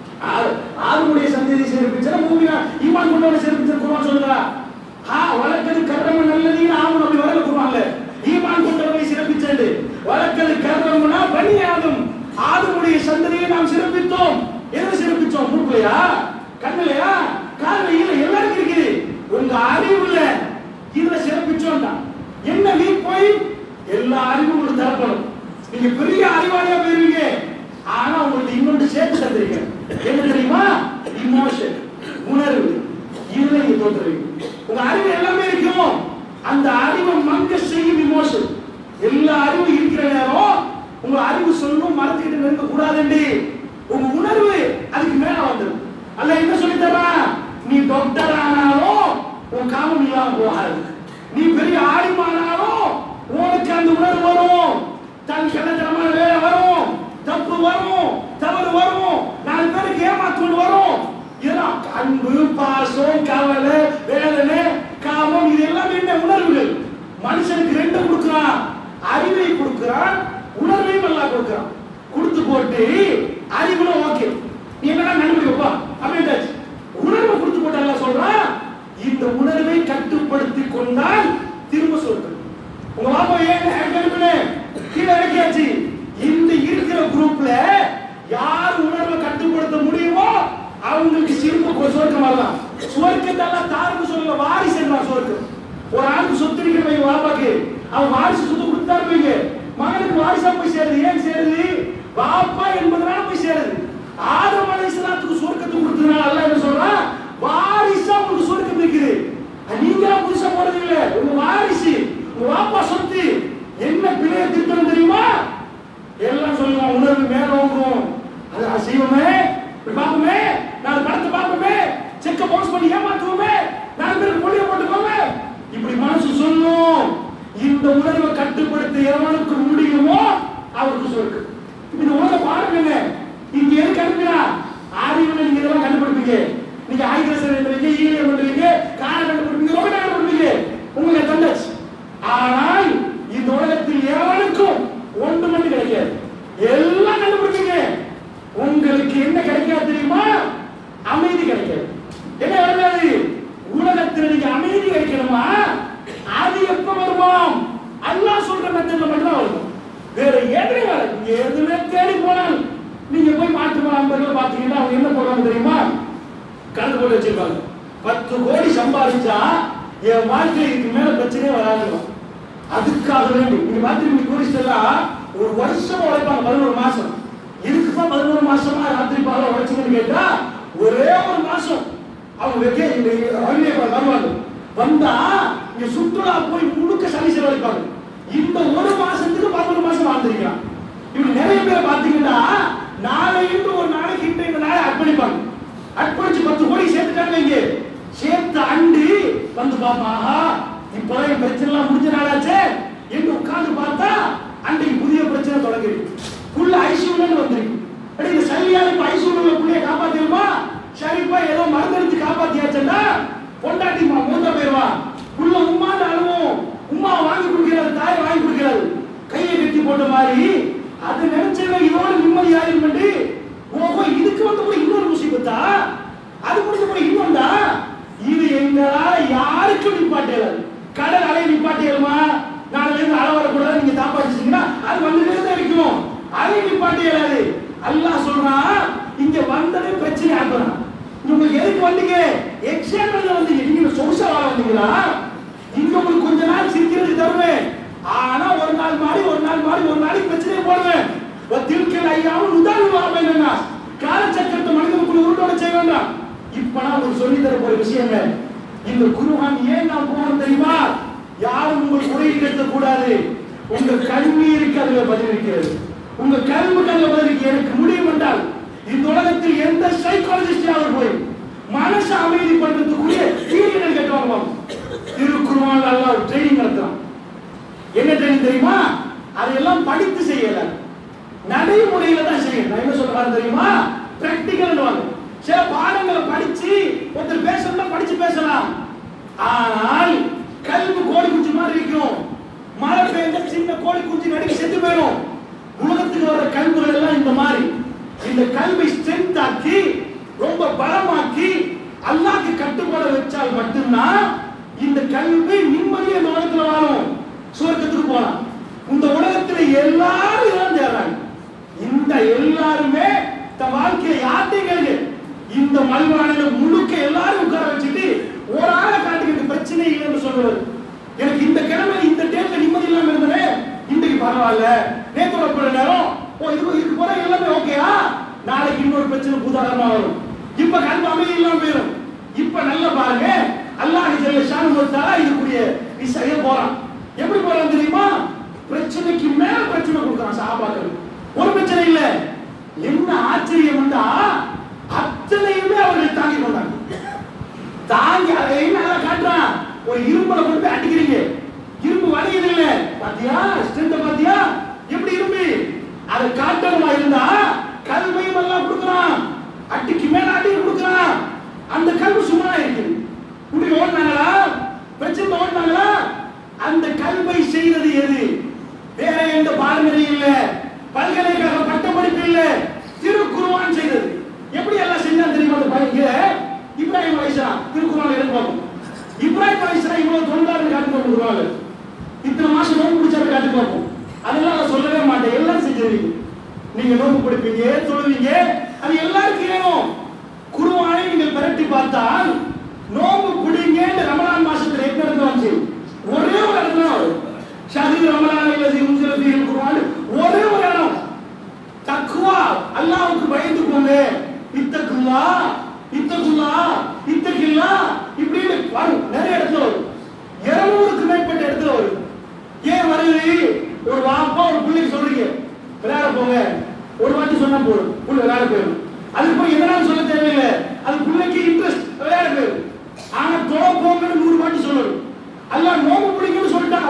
ஆதமுடைய சந்ததியை சிறப்பிச்சேன், மூமியா ஈமான் கொண்டவனை சிறப்பிச்சேன் குர்ஆன் சொல்லுதா? ஆ வளர்க்கிறது கர்ணம் நல்லதுன்னு ஆமன் அப்படி வரல குர்ஆன்ல. ஈமான் கொண்டவனை சிறப்பிச்சேன், வளர்க்கிறது கர்ணம்னா பலியாகம். ஆதமுடைய சந்ததியை நாம் சிறப்பித்தோம். எதை சிறப்பிச்சோம்? மூக்குலையா, கண்ணுலையா, காதுல, எல்லாருக்கும் இருக்குது. உங்க அறிவுல இதுல சிறப்பிச்சோம். என்ன நீ போய் எல்லா அறிவும் உங்களுக்கு தரப்படும், நீங்க பெரிய அறிவாளியா போயிருவீங்க. ஆனா உங்களுக்கு இன்னொன்று சேர்த்து தந்துருங்க, என்ன தெரியுமா? இமோஷன், உணர்வு. இதுல நீங்க தோற்றுவீங்க. உங்க அறிவு எல்லாமே இருக்கும், அந்த அறிவை மங்க செய்யும் இமோஷன். எல்லா அறிவும் இருக்கிற நேரம் உங்க அறிவு சொல்லும் மரத்துக்கிட்ட நிற்க கூடாதுண்டி. உங்க உணர்வு அதுக்கு மேல வந்துடும். அல்ல என்ன சொல்லி தரா, நீ டாக்டர் ஆனாலும் உன் காமம் இல்லாம போகாது, நீ பெரிய ஆளுமானாலும் உனக்கு அந்த உணர்வு வரும், தன் கிணத்தனமான வேலை வரும், தப்பு வரும், தவறு வரும், நாலு பேருக்கு ஏமாற்று வரும். இதெல்லாம் அன்பு, பாசம், கவலை, வேதனை, காமம், இது எல்லாமே என்ன உணர்வுகள். மனுஷனுக்கு ரெண்டு கொடுக்கிறான், அறிவை கொடுக்கிறான், உணர்வையும் நல்லா கொடுக்கிறான். கொடுத்து போட்டு அறிவுல ஓகே நீ என்னடா நன்மை வைப்பா அப்படின்ட்டாச்சு. உணர்வை கொடுத்து போட்டு எல்லாம் சொல்றான், இந்த உணர்வை கட்டுப்படுத்தி கொண்டால் திரும்ப சொல்றேன். உங்க பாப்பா ஏன் கீழே இறக்கியாச்சு. இந்த இருக்கிற குரூப்ல யார் உணர்வை கட்டுப்படுத்த முடியுமோ அவங்களுக்கு சிறுப்பு சுவர்க்கம் வரலாம். சுவர்க்கத்தெல்லாம் தாருக்கு சொல்ல வாரிசு என்றான் சுவர்க்கம். ஒரு ஆளுக்கு சொத்து இருக்கிற பாப்பாக்கு அவன் வாரிசு சொத்து கொடுத்தாருவீங்க, மகனுக்கு வாரிசா போய் சேருது. ஏன் சேருது? பாப்பா என்பதனால போய் சேருது. ஆதம் அலைஹிஸ்ஸலாத்துக்கு சுவர்க்கத்தை கொடுத்ததுனால அல்லாஹ் என்ன சொல்றான், வாரிசா உங்களுக்கு சுவர்க்கம் இருக்குது. நீங்க புதுசா போறது இல்ல, உங்க வாரிசு, உங்க பாப்பா சொத்து. இந்த உணர்வை கட்டுப்படுத்த எவனுக்கு முடியுமோ அவருக்கு சொர்க்கம். இந்த உலக பாடம் என்ன? இங்க எது கண்டுபிடிக்கிறா? ஆதிவில் நீங்க இதெல்லாம் கண்டுபிடிப்பீங்க. நீங்க ஆயுதம் பண்ணுவீங்க, ஈழம் பண்ணுவீங்க, காரம் கண்டுபிடிப்பீங்க, ரோட்டை கண்டுபிடிப்பீங்க, உங்களுக்கு தந்தாச்சு. ஆனால் இந்த உலகத்தில் எவனுக்கும் ஒன்று மட்டும் கிடைக்காது. எல்லாம் கண்டுபிடிப்பீங்க. உங்களுக்கு என்ன கிடைக்காது தெரியுமா? அமைதி கிடைக்காது. என்ன கிடைக்காது? உலகத்தில் நீங்க அமைதி கிடைக்கணுமா? அது எப்ப வருமாம்? அல்லாஹ் சொல்ற மெத்தட்ல மட்டும் வரும். வேற எதுவுமே வராது. எதுவுமே தேடி போனால் நீங்க போய் மாற்று அன்பர்கள் பாத்தீங்கன்னா அவங்க என்ன போடுறாங்க தெரியுமா? கணக்கு போட்டு வச்சிருப்பாங்க. பத்து கோடி சம்பாதிச்சா என் வாழ்க்கையில் இதுக்கு மேல பிரச்சனையே வராது. அதுக்காக வேண்டி நீங்க பாத்தீங்க டூரிஸ்டெல்லாம் ஒரு வருஷமா உழைப்பாங்க, பதினோரு மாசம். இதுக்குதான் பதினோரு மாசமா ராத்திரி பால உழைச்சுன்னு கேட்டா ஒரே ஒரு மாசம் அவங்க வெக்கே வருவாங்க. வந்தா இங்க சுற்றுலா போய் முழுக்க சனி செலவழிப்பாங்க. இந்த ஒரு மாசத்துக்கு பதினோரு மாசம் வாழ்ந்துருக்கலாம். இப்படி நிறைய பேர் பாத்தீங்கன்னா நாளை இன்று ஒரு நாளைக்கு இன்று இந்த நாளை அர்ப்பணிப்பாங்க. அர்ப்பணிச்சு பத்து கோடி சேர்த்துட்டாங்க. இங்க சேர்த்து அண்டி வந்து பாப்பா, இப்பதான் என் பிரச்சனை எல்லாம் முடிஞ்ச நாளாச்சே என்று உட்கார்ந்து பார்த்தா அன்றைக்கு புதிய பிரச்சனை தொடங்கிருக்கு. புள்ள ஐசியூல வந்துருக்கு. இந்த சல்லியால இப்ப ஐசியூல உள்ள புள்ளைய காப்பாத்திருமா? சரிப்பா ஏதோ மருந்தெடுத்து காப்பாத்தியாச்சுன்னா பொண்டாட்டி மூத்த போயிருவா. புள்ள உம்மாண்ட அழுவும். உம்மா வாங்கி கொடுக்கிறாரு, தாய் வாங்கி கொடுக்கிறாரு. கையை கட்டி போட்ட மாதிரி அது நினைச்சவே இதோட நிம்மதி ஆயிரும் பண்ணி ஓஹோ இதுக்கு வந்து கூட இன்னொரு முசீபத்தா, அது முடிஞ்ச கூட இன்னொண்டா, இது எங்களால யாருக்கும் நிப்பாட்டல. கடல் அலை நிப்பாட்டியலுமா? நாளைல இருந்து அலை வரக்கூடாது நீங்க தாப்பாச்சிங்கன்னா அது வந்துட்டே தான் இருக்கும். அலை நிப்பாட்டியலாது. அல்லாஹ் சொல்றான் இங்க வந்ததே பிரச்சனை ஆகுறான். உங்களுக்கு எதுக்கு வந்தீங்க? எக்ஸாம்பிள் வந்தீங்க. நீங்க சொகுசா வாழ வந்தீங்களா? இங்க உங்களுக்கு கொஞ்ச நாள் சிரிக்கிறது தருவேன். ஆனா ஒரு நாள் மாறி ஒரு நாள் மாறி ஒரு நாளைக்கு பிரச்சனை போடுவேன். தில்கல் ஐயாவும் உதாரணம் வாழ என்னன்னா காலச்சக்கரத்தை மனிதனுக்குள்ள உருட்டோட செய்ய வேண்டாம். இப்ப நான் ஒரு சொல்லி தர போற விஷயங்க. இந்த குர்ஆன் ஏன் நான் போறோம் தெரியுமா? யாரும் உங்கள் உரையை கேட்க கூடாது. உங்க கல்வி இருக்கு, அதுல பதில் இருக்கிறது. உங்க கல்விக்கு அதுல பதில் இருக்கு. எனக்கு முடியும் என்றால் இந்த உலகத்தில் எந்த சைக்காலஜிஸ்டாவது போய் மனசு அமைதி பண்றதுக்குரிய தீர்வுகள் கேட்டுவாங்க. திருக்குர்ஆன் அல்லாஹ் ட்ரைனிங் நடத்துறான். என்ன ட்ரைனிங் தெரியுமா? அதெல்லாம் படித்து செய்யல, நடைமுறையில தான் செய்யணும். நான் என்ன சொல்றேன் தெரியுமா? பிராக்டிகல் வாங்க. சில பாடங்களை படிச்சு ஒருத்தர் பேசணும்னா படிச்சு பேசலாம். ஆனால் கல்வி கோழி குஞ்சு மாதிரி இருக்கும். மழை பெய்ஞ்ச சின்ன கோழி குஞ்சு நடுக்கி செத்து போயிடும். உலகத்துக்கு வர கல்விகள் எல்லாம் இந்த மாதிரி. இந்த கல்வி ஸ்ட்ரென்த் ஆக்கி ரொம்ப பலமாக்கி அல்லாஹ்க்கு கட்டுப்பட வச்சால் மட்டும்தான் இந்த கல்வி நிம்மதியா இந்த உலகத்துல வாழும். சுவர்க்கத்துக்கு போலாம். இந்த உலகத்துல எல்லாரும் இதான் தேடுறாங்க. இந்த எல்லாருமே தன் வாழ்க்கையை யார்ட்டையும் கேளுங்க. இந்த மல்வானில முழுக்க எல்லாரும் உட்கார வச்சுட்டு ஒரு ஆளை காட்டுக்கு பிரச்சனை இல்லைன்னு சொல்லுவாரு. எனக்கு இந்த கிழமை இந்த டேட்ல நிம்மதி இல்லாம இருந்தனே, இன்றைக்கு பரவாயில்ல, நேத்தோட போற நேரம் ஓ இது இதுக்கு போற எல்லாமே ஓகேயா, நாளைக்கு இன்னொரு பிரச்சனை பூதாகரமா வரும். இப்ப கல்வி அமைதி இல்லாம போயிடும். இப்ப நல்லா பாருங்க, அல்லாஹ் ஜல்ல ஷானு வ தஆலா இதுக்குரிய விஷய போறான். எப்படி போறான் தெரியுமா? பிரச்சனைக்கு மேல பிரச்சனை கொடுக்குறான் சஹாபாக்கள். ஒரு பிரச்சனை இல்ல. என்ன ஆச்சரியம் வந்தா அத்தனையுமே அவர்கள் தாங்கி கொண்டாங்க. தாங்கி அதை நல்லா காட்டுறான். ஒரு இரும்புல கொண்டு அடிக்கிறீங்க, இரும்பு வலியுது இல்ல, பாத்தியா ஸ்ட்ரென்த் பாத்தியா எப்படி இரும்பு, அதை காட்டணுமா இருந்தா கல்வையும் எல்லாம் கொடுக்குறான். அட்டிக்கு மேல அடி கொடுக்குறான். அந்த கல்வி சும்மா இருக்கு. இப்படி ஓடினாங்களா? பிரச்சனை ஓடினாங்களா? அந்த கல்வை செய்தது எது? வேற எந்த பாடநெறி இல்ல, பல்கலைக்கழக பட்டப்படிப்பு இல்ல, திருக்குர்ஆன் செய்தது. எப்படி எல்லாம் செஞ்சா தெரியுமா? அந்த பையன் இப்ராஹிம் அலைஹிஸ்ஸலாம் திருக்குர்ஆன் எடுத்து பார்ப்போம். இப்ராஹிம் அலைஹிஸ்ஸலாம் இவ்வளவு தொண்டாரு காட்டி கொடுக்குறாங்க. இத்தனை மாசம் நோன்பு பிடிச்சாரு காட்டி பார்ப்போம். அதெல்லாம் நான் சொல்லவே மாட்டேன். எல்லாம் செஞ்சிருவீங்க. நீங்க நோன்பு பிடிப்பீங்க, தொழுவீங்க, அது எல்லாருக்கும் வேணும். குர்ஆனை நீங்கள் பரட்டி பார்த்தால் நோன்பு பிடிங்க ரமலான் மாசத்துல எங்க இருந்து வந்து ஒரே ஒரு இடத்துல வரும். ஷஹீர் ரமலான் அல்லது உன்சில ஃபீஹில் குர்ஆன் ஒரே ஒரு இடம். தக்வா, அல்லாஹ்வுக்கு பயந்து போங்க, இத்தகுல்லா இத்தகுல்லா இத்தகில்லா இப்படின்னு வரும். நிறைய இடத்துல வரும். இருநூறுக்கு மேற்பட்ட இடத்துல வரும். ஏன் வருது? ஒரு வாப்பா ஒரு பிள்ளைக்கு சொல்றீங்க விளையாட போங்க, ஒரு வாட்டி சொன்னா போதும், புள்ள விளையாட போயிடும். அதுக்கு போய் எதனாலும் சொல்ல தேவையில்லை. அது பிள்ளைக்கு இன்ட்ரெஸ்ட், விளையாட போயிடும். ஆனா தொலை போங்கன்னு நூறு வாட்டி சொல்லணும். அல்லாஹ் நோம்பு பிடிக்கும்னு சொல்லிட்டாங்க. ரொம்ப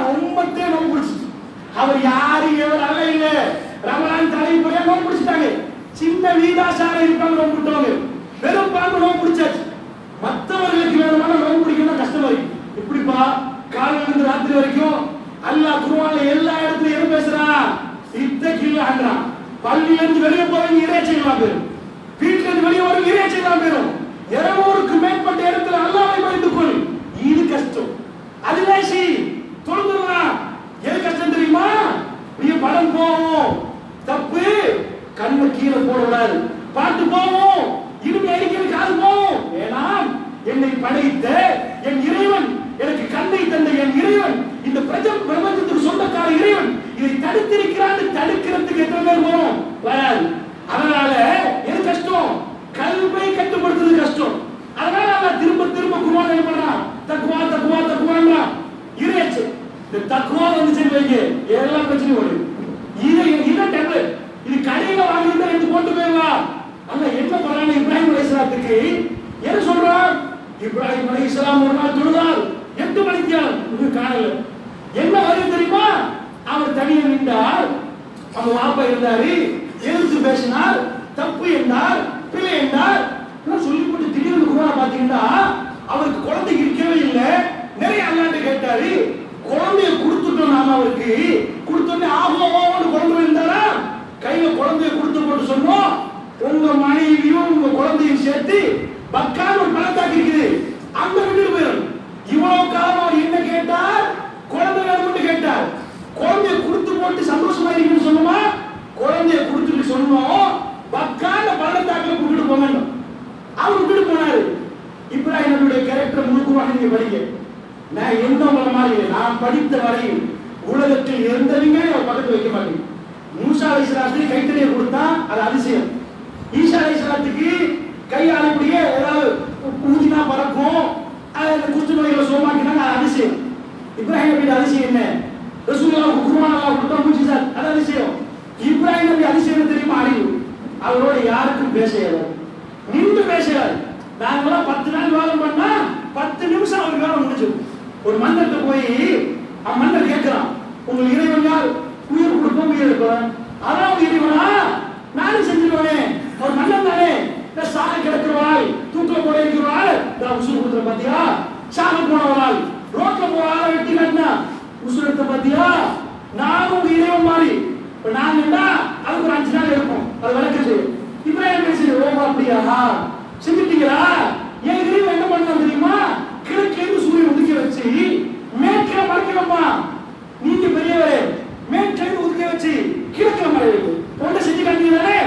உம்மத்தே நோம்பு பிடிச்சிச்சு. அவர் யாரு எவர் அல்ல இல்ல, ரமலான் தலைப்படியா நோம்பு பிடிச்சிட்டாங்க. சின்ன வீதாசாரம் இருப்பாங்க நோம்பு பிடிச்சவங்க, வெறும் பாம்பு நோம்பு பிடிச்சாச்சு. மற்றவர்களுக்கு வேணுமான நோம்பு பிடிக்கணும் கஷ்டமா இருக்கு. இப்படிப்பா காலையில இருந்து ராத்திரி வரைக்கும் அல்லாஹ் குர்ஆன்ல எல்லா இடத்துலயும் என்ன பேசுறான்? இத்தகில்லாஹ்ன்றான். பள்ளியில இருந்து வெளியே போறவங்க இறைச்சைலாம் பேரும், வீட்டுல இருந்து வெளியே வரவங்க இறைச்சைலாம் பேரும். இருநூறுக்கு மேற்பட்ட இடத்துல அல்லாஹ்வை பயந்து கொள். இது கஷ்டம். அது லேசி தொழுதுறா. எது கஷ்டம் தெரியுமா? நீ படம் போவோம், தப்பு கண்ணை கீழே போடுறாரு, பாட்டு போவோம், இனிமே அடிக்கிற காது போவோம். ஏன்னா என்னை படைத்த என் இறைவன், எனக்கு கண்ணை தந்த என் இறைவன், இந்த பிரபஞ்சத்துக்கு சொந்தக்கார இறைவன் இதை தடுத்திருக்கிறான்னு தடுக்கிறதுக்கு எத்தனை பேர் போறோம்? வராது. அதனால எது கஷ்டம்? கல்வை கட்டுப்படுத்துறது கஷ்டம். அதனால அல்லாஹ் திரும்ப திரும்ப குர்ஆன் என்ன பண்றான்? தக்வா தக்வா தக்வான்றா. இறைச்சு இந்த தக்வா வந்துச்சு வைங்க, எல்லா பிரச்சனையும் வரும். இது இது டெம்ப்ளேட். இது கடையில வாங்கிட்டு ரெண்டு போட்டு போயிடலாம். அல்லாஹ் என்ன பண்றான்? இப்ராஹிம் அலைஹிஸ்ஸலாத்துக்கு என்ன சொல்றான்? இப்ராஹிம் அலைஹிஸ்ஸலாம் ஒரு நாள் தொழுதார், எட்டு மணிக்கு இது காணல. என்ன வரும் தெரியுமா? அவர் தனியே நின்றார், அவங்க வாப்பா இருந்தாரு, எதிர்த்து பேசினார், தப்பு என்றார், பிழை என்றார். சொல்லி போட்டு திடீர்னு குர்ஆன் பாத்தீங்கன்னா அவருக்கு குழந்தை இருக்கவே இல்லை. நிறைய அல்லாஹ்ட்ட கேட்டாரு, குழந்தைய கொடுத்துட்டோம் நாம அவருக்கு, கொடுத்தோன்னே ஆகோன்னு குழந்தை இருந்தாரா? கையில குழந்தைய கொடுத்து போட்டு சொன்னோம், உங்க மனைவியும் உங்க குழந்தையும் சேர்த்து பக்கான ஒரு பணத்தாக்கி இருக்குது, அங்க விட்டு போயிடும். இவ்வளவு காலம் அவர் என்ன கேட்டார்? குழந்தை வேணும்னு கேட்டார். குழந்தைய கொடுத்து போட்டு சந்தோஷமா இருக்குன்னு சொன்னோமா? குழந்தைய கொடுத்துட்டு சொன்னோம், பக்கான பணத்தாக்கில கூட்டிட்டு போங்க. அவர் விட்டுட்டு போனாரு. இப்ராஹிம் நபியுடைய கேரக்டர் முழுக்குவாக நீங்க படிங்க. நான் எந்த உங்களை மாதிரி நான் படித்த வரையில் உலகத்தில் எந்தவங்க அவர் பக்கத்தில் வைக்க மாட்டேங்க. மூசா அலைஹிஸ்ஸலாத்துக்கு கைத்தறியை கொடுத்தா அது அதிசயம். ஈசா அலைஹிஸ்ஸலாத்துக்கு கையால் இப்படியே ஏதாவது ஊதினா பறக்கும், அந்த குஷ்டு நோய்களை சோமாக்கினாங்க, அது அதிசயம். இப்ராஹிம் நபியோட அதிசயம் என்ன? ரசூலுல்லாஹ்வுக்கு குர்ஆன் அல்லாஹ் கொடுத்தா முஜிஸாத், அது அதிசயம். இப்ராஹிம் நபி அதிசயம் தெரியுமா? அறிவு. அவரோட யாருக்கும் பேச இயலாது, நின்று பேசுறாரு. நாங்களாம் பத்து நாள் வேலை பண்ணா பத்து நிமிஷம் அவருக்கு வேலை முடிஞ்சு. ஒரு மன்னர்கிட்ட போய் அவன் மன்னர் கேட்கிறான், உங்கள் இறைவன் யார்? உயிர் கொடுப்போம், உயிர் எடுப்பேன். அதான் இறைவனா? நானும் செஞ்சிருவேனே, ஒரு மன்னன் தானே. சாக கிடக்கிறவாள், தூக்கில போட இருக்கிறவாள், உசுறு கொடுத்துற பாத்தியா? சாக போனவரால் ரோட்ல போற வெட்டி காட்டினா உசுறு எடுத்த பாத்தியா? நானும் உங்க இறைவன் மாதிரி. இப்ப நாங்க என்ன அதுக்கு ஒரு அஞ்சு நாள் எடுப்போம், அது விளக்குச்சு. இப்ராஹிம் பேசுறது, ஓ அப்படியா செஞ்சுட்டீங்களா? என் இறைவன் என்ன பண்ணா தெரியுமா? கிழக்கிலிருந்து சூரியன் உதிக்க வச்சு மேற்கில மறைக்கணுமா? நீங்க பெரியவரே, மேற்கிலிருந்து உதிக்க வச்சு கிழக்கில மறைவு ஒன்றை செஞ்சு காட்டீங்களே.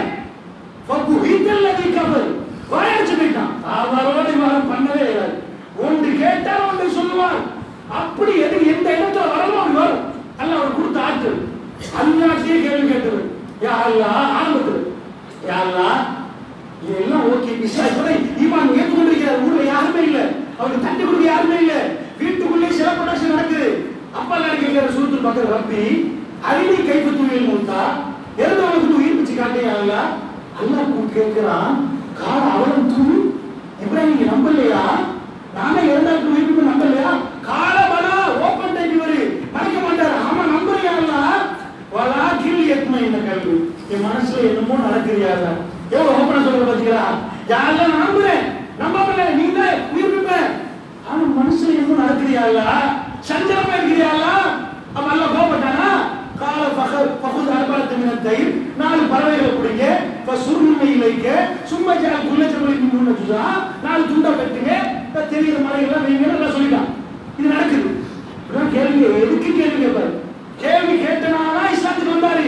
பப்பு வீட்டில் கபல் வாயடிச்சு போயிட்டான். அவரோட இவரும் பண்ணவே இல்லை. ஒன்று கேட்டால் ஒன்று சொல்லுவார். அப்படி எது எந்த இடத்துல வரணும் அப்படி வரும். அல்ல அவர் கொடுத்த ஆற்றல். அல்லாஹ்வே கேள்வி கேட்டது, யா அல்லாஹ் ஆரம்பத்தில், யா அல்லாஹ் எல்லாம் ஓகே விசாரிப்பதை ஈமான் ஏற்றுக்கொண்டிருக்கிறார். ஊர்ல யாருமே இல்லை, அவருக்கு தண்ணி கொடுக்க யாருமே இல்லை, வீட்டுக்குள்ளே சில ப்ரொடக்ஷன் நடக்குது. அப்பா எல்லாம் கேட்கிற சூரத்துல் பக்கர் ரப்பி அரிணி கைப்பு தூயில் மூத்தா எழுதவனுக்கு உயிர் பிச்சு காட்டியா? அல்லாஹ் அல்லாஹ் கேட்கிறான், கால அவளும் தூ இப்ராஹிம் நம்பலையா? நானே இரண்டாயிரத்து உயிர் நம்பலையா? கால பலா ஓப்பன் டைப் இவரு மறைக்க மாட்டாரு. ஆமா நம்புறியா? அல்லாஹ் வலா கில் எத்மை இந்த கல்வி என் மனசுல என்னமோ நடக்குறியாங்க. எவ்வளவு ஓப்பனா சொல்ற பாத்தீங்களா? யாரெல்லாம் நம்புறேன், நம்பாமல நீங்க உயிர் பிப்பேன், ஆனா மனசுல என்னமோ நடக்குறியால, சஞ்சலமா இருக்கிறியால. அப்ப அல்லாஹ் கோபப்பட்டானா? கால ஃபஹர் ஃபஹுத் அர்பஅத் மினத் தைர், நாலு பறவைகளை பிடிங்க, ஃபசுர்னி இலைக்க சும்மா ஜஅல் குல்ல ஜபலின் மின்ஹுன்ன ஜுஸா, நாலு துண்டா வெட்டுங்க, தெரியுற மலையெல்லாம் வைங்க. எல்லாம் சொல்லிட்டான். இது நடக்குது. அப்புறம் கேள்வி எதுக்கு கேள்வி கேட்பாரு? கேள்வி கேட்டனால இஸ்லாத்துக்கு வந்தாரு.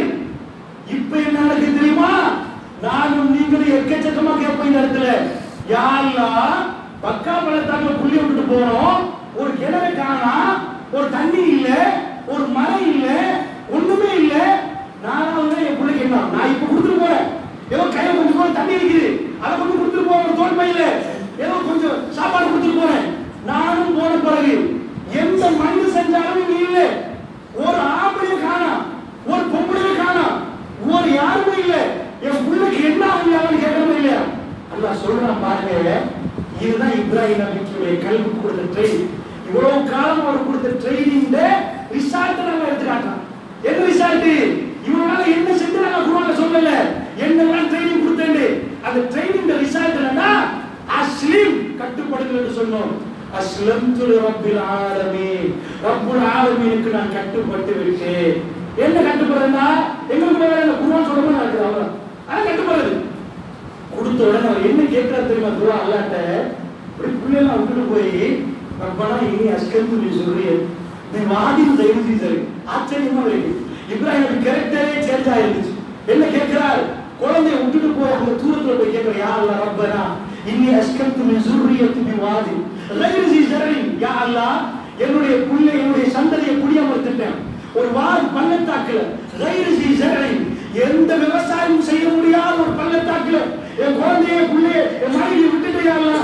இப்ப என்ன நடக்குது தெரியுமா? நானும் நீங்களும் எக்கச்சக்கமா கேட்போம் இந்த இடத்துல. யா அல்லாஹ் பக்கா பழத்தாக்குல புள்ளி விட்டுட்டு போறோம், ஒரு கிணறு காணா, ஒரு தண்ணி இல்ல, ஒரு மரம் இல்ல, ஒண்ணுமே இல்ல. நானாவது என் பிள்ளைக்கு என்ன, நான் இப்ப கொடுத்துட்டு போறேன், ஏதோ கையில கொஞ்சம் கூட தண்ணி இருக்குது, அதை கொஞ்சம் கொடுத்துட்டு போறேன், தோல் பையில ஏதோ கொஞ்சம் சாப்பாடு கொடுத்துட்டு போறேன். நானும் போன பிறகு எந்த மண்ணு செஞ்சாலும் இங்க இல்லை, ஒரு ஆம்பளையும் காணா, ஒரு பொம்பளையும் காணா, ஒரு யாருமே இல்ல. என் பிள்ளைக்கு என்ன ஆகுது கேட்கறதே இல்லையா? அல்லாஹ் சொல்றான் பாருங்க. இதுதான் இப்ராஹிம் நபிக்குடைய கல்வி கொடுத்த ட்ரெயின். இவ்வளவு காலம் அவர் கொடுத்த ட்ரெயினிங் ரிசால்ட் நம்ம எடுத்துக்காட்டான். என்ன ரிசால்ட்? இவனால என்ன செஞ்சு நான் குர்ஆன்ல சொல்லல, என்னெல்லாம் ட்ரைனிங் கொடுத்தேன். அந்த ட்ரைனிங் ரிசால்ட் என்னன்னா அஸ்லிம், கட்டுப்படுங்கள் என்று சொன்னோம். அஸ்லம்து ரப்பில் ஆலமீன், ரப்புல் ஆலமீனுக்கு நான் கட்டுப்பட்டு விட்டேன். என்ன கட்டுப்படுறா? எங்களுக்கு வேற குர்ஆன் சொல்றமா நடக்குது அவ்வளவு. ஆனா கட்டுப்படுறது கொடுத்த உடனே அவர் என்ன கேட்கிறார் தெரியுமா? துவா அல்லாஹ்ட்ட இப்படி புள்ளையெல்லாம் விட்டுட்டு போய் ரப்பனா இனி அஸ்கந்து நீ சொல்றியே நீ வாதின் தயவு செய்து. ஆச்சரியமா இருக்கு. இப்ராஹிம் கேரக்டரே சேஞ்ச் ஆயிருச்சு. என்ன கேட்கிறார்? குழந்தையை விட்டுட்டு போய் அந்த தூரத்துல போய் கேட்கிற, யா அல்லாஹ் ரப்பனா இன்னி அஸ்கந்து மின் ஸுர்ரியத்தி பிவாதி கைரி ஸி ஸரஇன். யா அல்லாஹ் என்னுடைய புள்ளை என்னுடைய சந்ததியை குடியமர்த்திட்டேன் ஒரு வால் பள்ளத்தாக்குல, கைரி ஸி ஸரஇன் எந்த விவசாயம் செய்ய முடியாத ஒரு பள்ளத்தாக்குல என் குழந்தையை புள்ளையை என் மனைவியை விட்டுட்டு யா அல்லாஹ்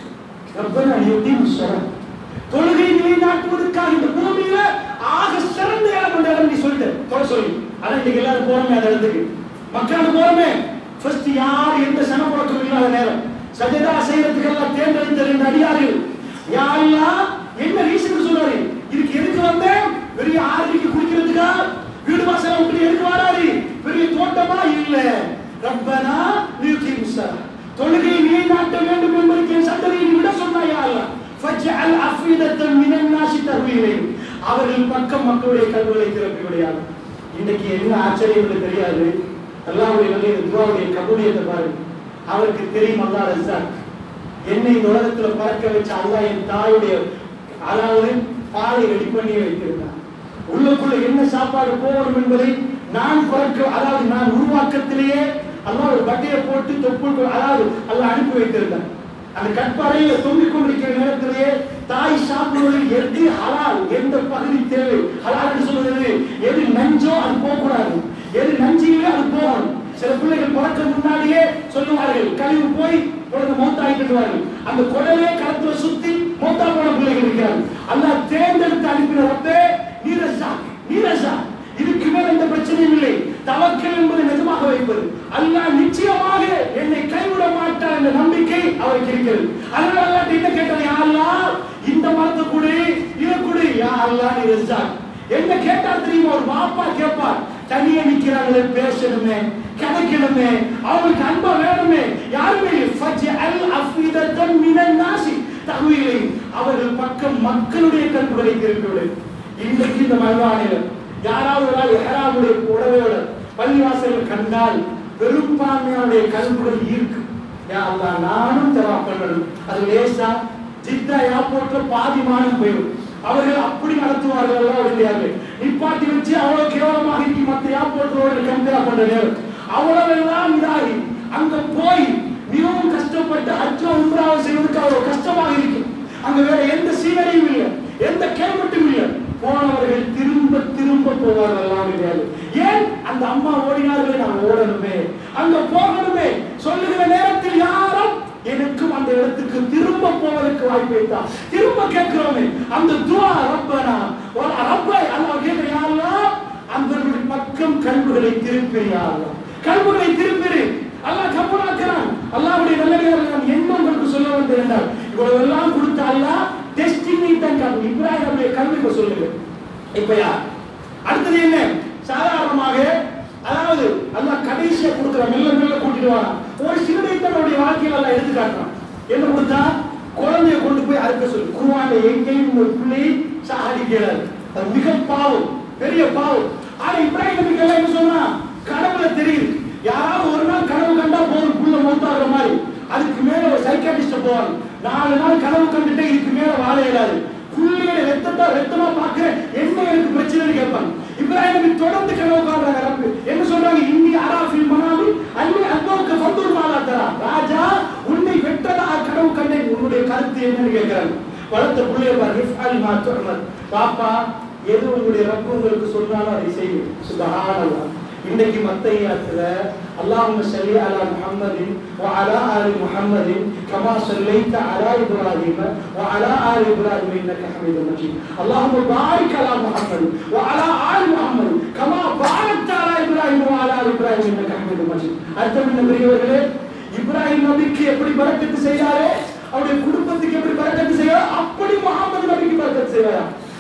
ரப்பனா யுகீம் ஸலா தொழுகை நிலைநாட்டுவதற்காக இந்த பூமியில ஆக சிறந்த இடம் என்ற இடம் நீ சொல்லிட்டு தொலை சொல்லி. அதான் இன்னைக்கு எல்லாரும் போறோமே அந்த இடத்துக்கு, மக்களுக்கு போறோமே. ஃபர்ஸ்ட் யார் எந்த சனப்பழக்கம் இல்லாத நேரம் சஜதா செய்யறதுக்கு எல்லாம் தேர்ந்தெடுத்த ரெண்டு அடியார்கள். யா அல்லாஹ் என்ன ரீசன் சொல்றாரு? இதுக்கு எதுக்கு வந்தேன்? பெரிய ஆறுக்கு குடிக்கிறதுக்கா? வீடு வாசல விட்டு எதுக்கு வராரு? பெரிய தோட்டமா இல்ல. ரப்பனா யுகீம் ஸலா தொழுகையை நிலைநாட்ட வேண்டும் என்பதற்கு என் சந்ததியை விட சொன்னாய் யா அல்லாஹ். ஃபஜ்அல் அஃபீதத்தன் மினன் நாஸி தஹ்வி இலைஹி அவர்கள் பக்கம் மக்களுடைய கல்விகளை திறப்பி விடையாது. இன்னைக்கு என்ன ஆச்சரியம் தெரியாது. அல்லாஹ்வுடைய நல்ல துஆவுடைய கபூலியத்தை பாருங்க. அவருக்கு தெரியும் அல்லாஹ் ரஸாக் என்னை இந்த உலகத்துல பறக்க வச்ச அல்லாஹ் என் தாயுடைய அதாவது பாலை ரெடி பண்ணி வைத்திருந்தார். உள்ளுக்குள்ள என்ன சாப்பாடு போகணும் என்பதை நான் பறக்க அதாவது நான் உருவாக்கத்திலேயே அல்லாஹ் ஒரு பட்டையை போட்டு தொப்புள் அதாவது அல்லாஹ் அனுப்பி வைத்திருந்தார். அந்த கற்பறையில தொங்கிக் கொண்டிருக்கிற நேரத்திலேயே தாய் சாப்பிடுவதில் எது ஹலால், எந்த பகுதி தேவை ஹலால் என்று சொல்வது, எது நஞ்சோ அது போகக்கூடாது, எது நஞ்சிலே அது போகணும். சில பிள்ளைகள் பிறக்க முன்னாடியே சொல்லுவார்கள் கழிவு போய் குழந்தை மௌத்தாயிட்டுவார்கள். அந்த குடலே களத்துல சுத்தி மௌத்தா போன பிள்ளைகள் இருக்கிறார்கள். அல்லாஹ் தேர்ந்தெடுத்து அனுப்பின ரப்பே நீரசா நீரசா இதுக்கு மேல் எந்த பிரச்சனையும் இல்லை. தவக்கல் என்பது நிஜமாக வைப்பது. அல்லாஹ் நிச்சயமாக என்னை கைவிட மாட்டார் என்ற நம்பிக்கை அவருக்கு இருக்கிறது. அதனால அல்லாஹ் என்ன கேட்டார்? யா அல்லாஹ் இந்த மரத்தை கொடு, இதை கொடு. யா அல்லாஹ் நீ ரஸாக் என்ன கேட்டார் தெரியுமா? ஒரு பாப்பா கேட்பார், தனியே நிக்கிறாங்களே, பேசணுமே, கிடைக்கணுமே, அவங்களுக்கு அன்பா வேணுமே, யாருமே ஃபஜ்அல் அஃபீதத்தன் மினன் நாஸி தஹ்வி இலைஹி அவர்கள் பக்கம் மக்களுடைய கல்விகளை திருப்பிவிடு. இன்றைக்கு இந்த மர்வானில யாராவது ஒரு ஆள் இஹ்ராமுடைய புடவையோட பள்ளிவாசல் கண்டால் பெரும்பான்மையானுடைய கல்விகள் ஈர்க்கு. யா அல்லாஹ் நானும் தவாப் பண்ணணும். அது லேசா ஜித்தா ஏர்போர்ட்ல பாதி மானம் போயிடும். அவர்கள் அப்படி நடத்துவார்கள் எல்லாம் இல்லையார்கள். நிப்பாட்டி வச்சு அவ்வளவு கேவலமாக இருக்கு. மற்ற ஏர்போர்ட்டோட கம்பேர் பண்ற நேரம் அவ்வளவெல்லாம் இதாகி அங்க போய் மிகவும் கஷ்டப்பட்டு ஹஜ்ஜோ உம்ராவை செய்வதற்கு அவ்வளவு கஷ்டமாக இருக்கு. அங்க வேற எந்த சீனரியும் இல்லை, எந்த கேள்விட்டும் இல்லை. போனவர்கள் திரும்ப திரும்ப போவார்கள் எல்லாம் கிடையாது. ஏன்? அந்த அம்மா ஓடினார்களே, நான் ஓடணுமே, அங்க போகணுமே சொல்லுகிற நேரத்தில் யாரும் எனக்கும் அந்த இடத்துக்கு திரும்ப போவதற்கு வாய்ப்பை தான் திரும்ப கேட்கிறோமே. அந்த துஆ ரப்பனா வ ரப்பை அல்லாஹ் கேட்கிற யா அல்லாஹ் அவர்களுடைய பக்கம் கல்விகளை திருப்பியா அல்லாஹ் கல்விகளை திருப்பிரு. அல்லாஹ் கபூலாக்குறான். அல்லாஹ்வுடைய நல்லடியார்கள் நான் என்ன உங்களுக்கு சொல்ல வந்தேன் என்றால் இவ்வளவு எல்லாம் கொடுத்த அல்லாஹ் டெஸ்டினி தான் காட்டு. இப்ராஹிமுடைய கல்விக்கு சொல்லுங்க. இப்ப யார் அடுத்தது என்ன? சாதாரணமாக அதாவது அல்லாஹ் கடைசியா கொடுக்கிற மெல்ல மெல்ல கூட்டிட்டு வரான். ஒரு சிறுதைத்தனுடைய வாழ்க்கையில் அல்லாஹ் எடுத்து காட்டுறான். என்ன கொடுத்தா? குழந்தைய கொண்டு போய் அறுக்க சொல்லு. குர்ஆன்ல எங்கேயும் ஒரு பிள்ளை சாகடிக்கிறார். அது மிக பாவம், பெரிய பாவம். ஆனா இப்ராஹிம் நபிக்கு எல்லாம் என்ன சொன்னா? கடவுள தெரியுது. யாராவது ஒரு நாள் கனவு கண்டா போதும் புள்ள மௌத்தாகிற மாதிரி. அதுக்கு மேல ஒரு சைக்காட்ரிஸ்ட் போவாங்க. நாலு நாள் கனவு கண்டுட்டே இதுக்கு மேல வாழ இயலாது. புள்ளைய ரத்தத்தா ரத்தமா பாக்குறேன், என்ன எனக்கு பிரச்சனைன்னு கேட்பாங்க. இப்ராஹிம் நபி தொடர்ந்து கனவு காண்றாங்க. ரப்பு என்ன சொல்றாங்க? இன்னி அராஃபில் மனாமி அன்னி அத்வக ஃபதுல் மாலா தரா. ராஜா உன்னை வெட்டதாக கனவு கண்டேன், உன்னுடைய கருத்து என்னன்னு கேட்கிறாங்க. வளர்த்த புள்ளைய பாரு, இஃப்அல் மா துஅமர். பாப்பா எது உங்களுடைய ரப்பு உங்களுக்கு சொன்னாலும் அதை செய்யுங்க. சுப்ஹானல்லாஹ். இன்னைக்கு மத்தையாத்துல அல்லாஹும்ம ஸல்லி அலா முஹம்மதின் வ அலா ஆலி முஹம்மதின் கமா ஸல்லைத அலா இப்ராஹீம வ அலா ஆலி இப்ராஹீம இன்னக ஹமீதும் மஜீத். அல்லாஹும்ம பாரிக் அலா முஹம்மத் வ அலா ஆலி முஹம்மத் கமா பாரக்த அலா இப்ராஹீம வ அலா ஆலி இப்ராஹீம இன்னக ஹமீதும் மஜீத். அர்த்தம் என்ன பெரியவர்களே? இப்ராஹிம் நபிக்கு எப்படி பரக்கத்து செய்யாரோ, அவருடைய குடும்பத்துக்கு எப்படி பரக்கத்து செய்யாரோ, அப்படி முஹம்மது நபிக்கு பரக்கத்து செய்வாரா?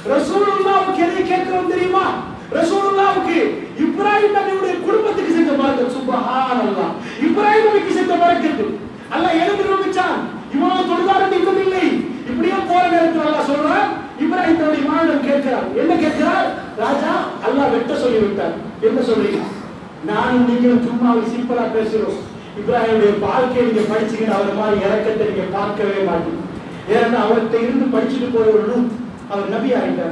ரசூலுல்லாஹ்வுக்கு எதை கேட்கிறோம் தெரியுமா? ரசூலுல்லாஹ்வுக்கு இப்ராஹிம் நபியுடைய குடும்பத்துக்கு செஞ்ச பரக்கத். சுப்ஹானல்லாஹ். இப்ராஹிம் நபிக்கு செஞ்ச பரக்கத் அல்லாஹ் எழுதி நிரூபிச்சான். இவ்வளவு தொழுதாலும் இன்னும் இல்லை. இப்படியே போற நேரத்தில் அல்லாஹ் சொல்றான், இப்ராஹிம் தன்னுடைய மகனிடம் கேட்கிறார். என்ன கேட்கிறார்? ராஜா, அல்லாஹ் வெட்ட சொல்லி விட்டார். என்ன சொல்றீங்க? நானும் நீங்களும் சும்மா சிம்பிளா பேசுறோம். இப்ராஹிமுடைய வாழ்க்கையை நீங்க படிச்சீங்கன்னா அவர் மாதிரி இறக்கத்தை நீங்க பார்க்கவே மாட்டீங்க. ஏன்னா அவர்கிட்ட இருந்து படிச்சுட்டு போற ஒரு லூத், அவர் நபி ஆகிட்டார்.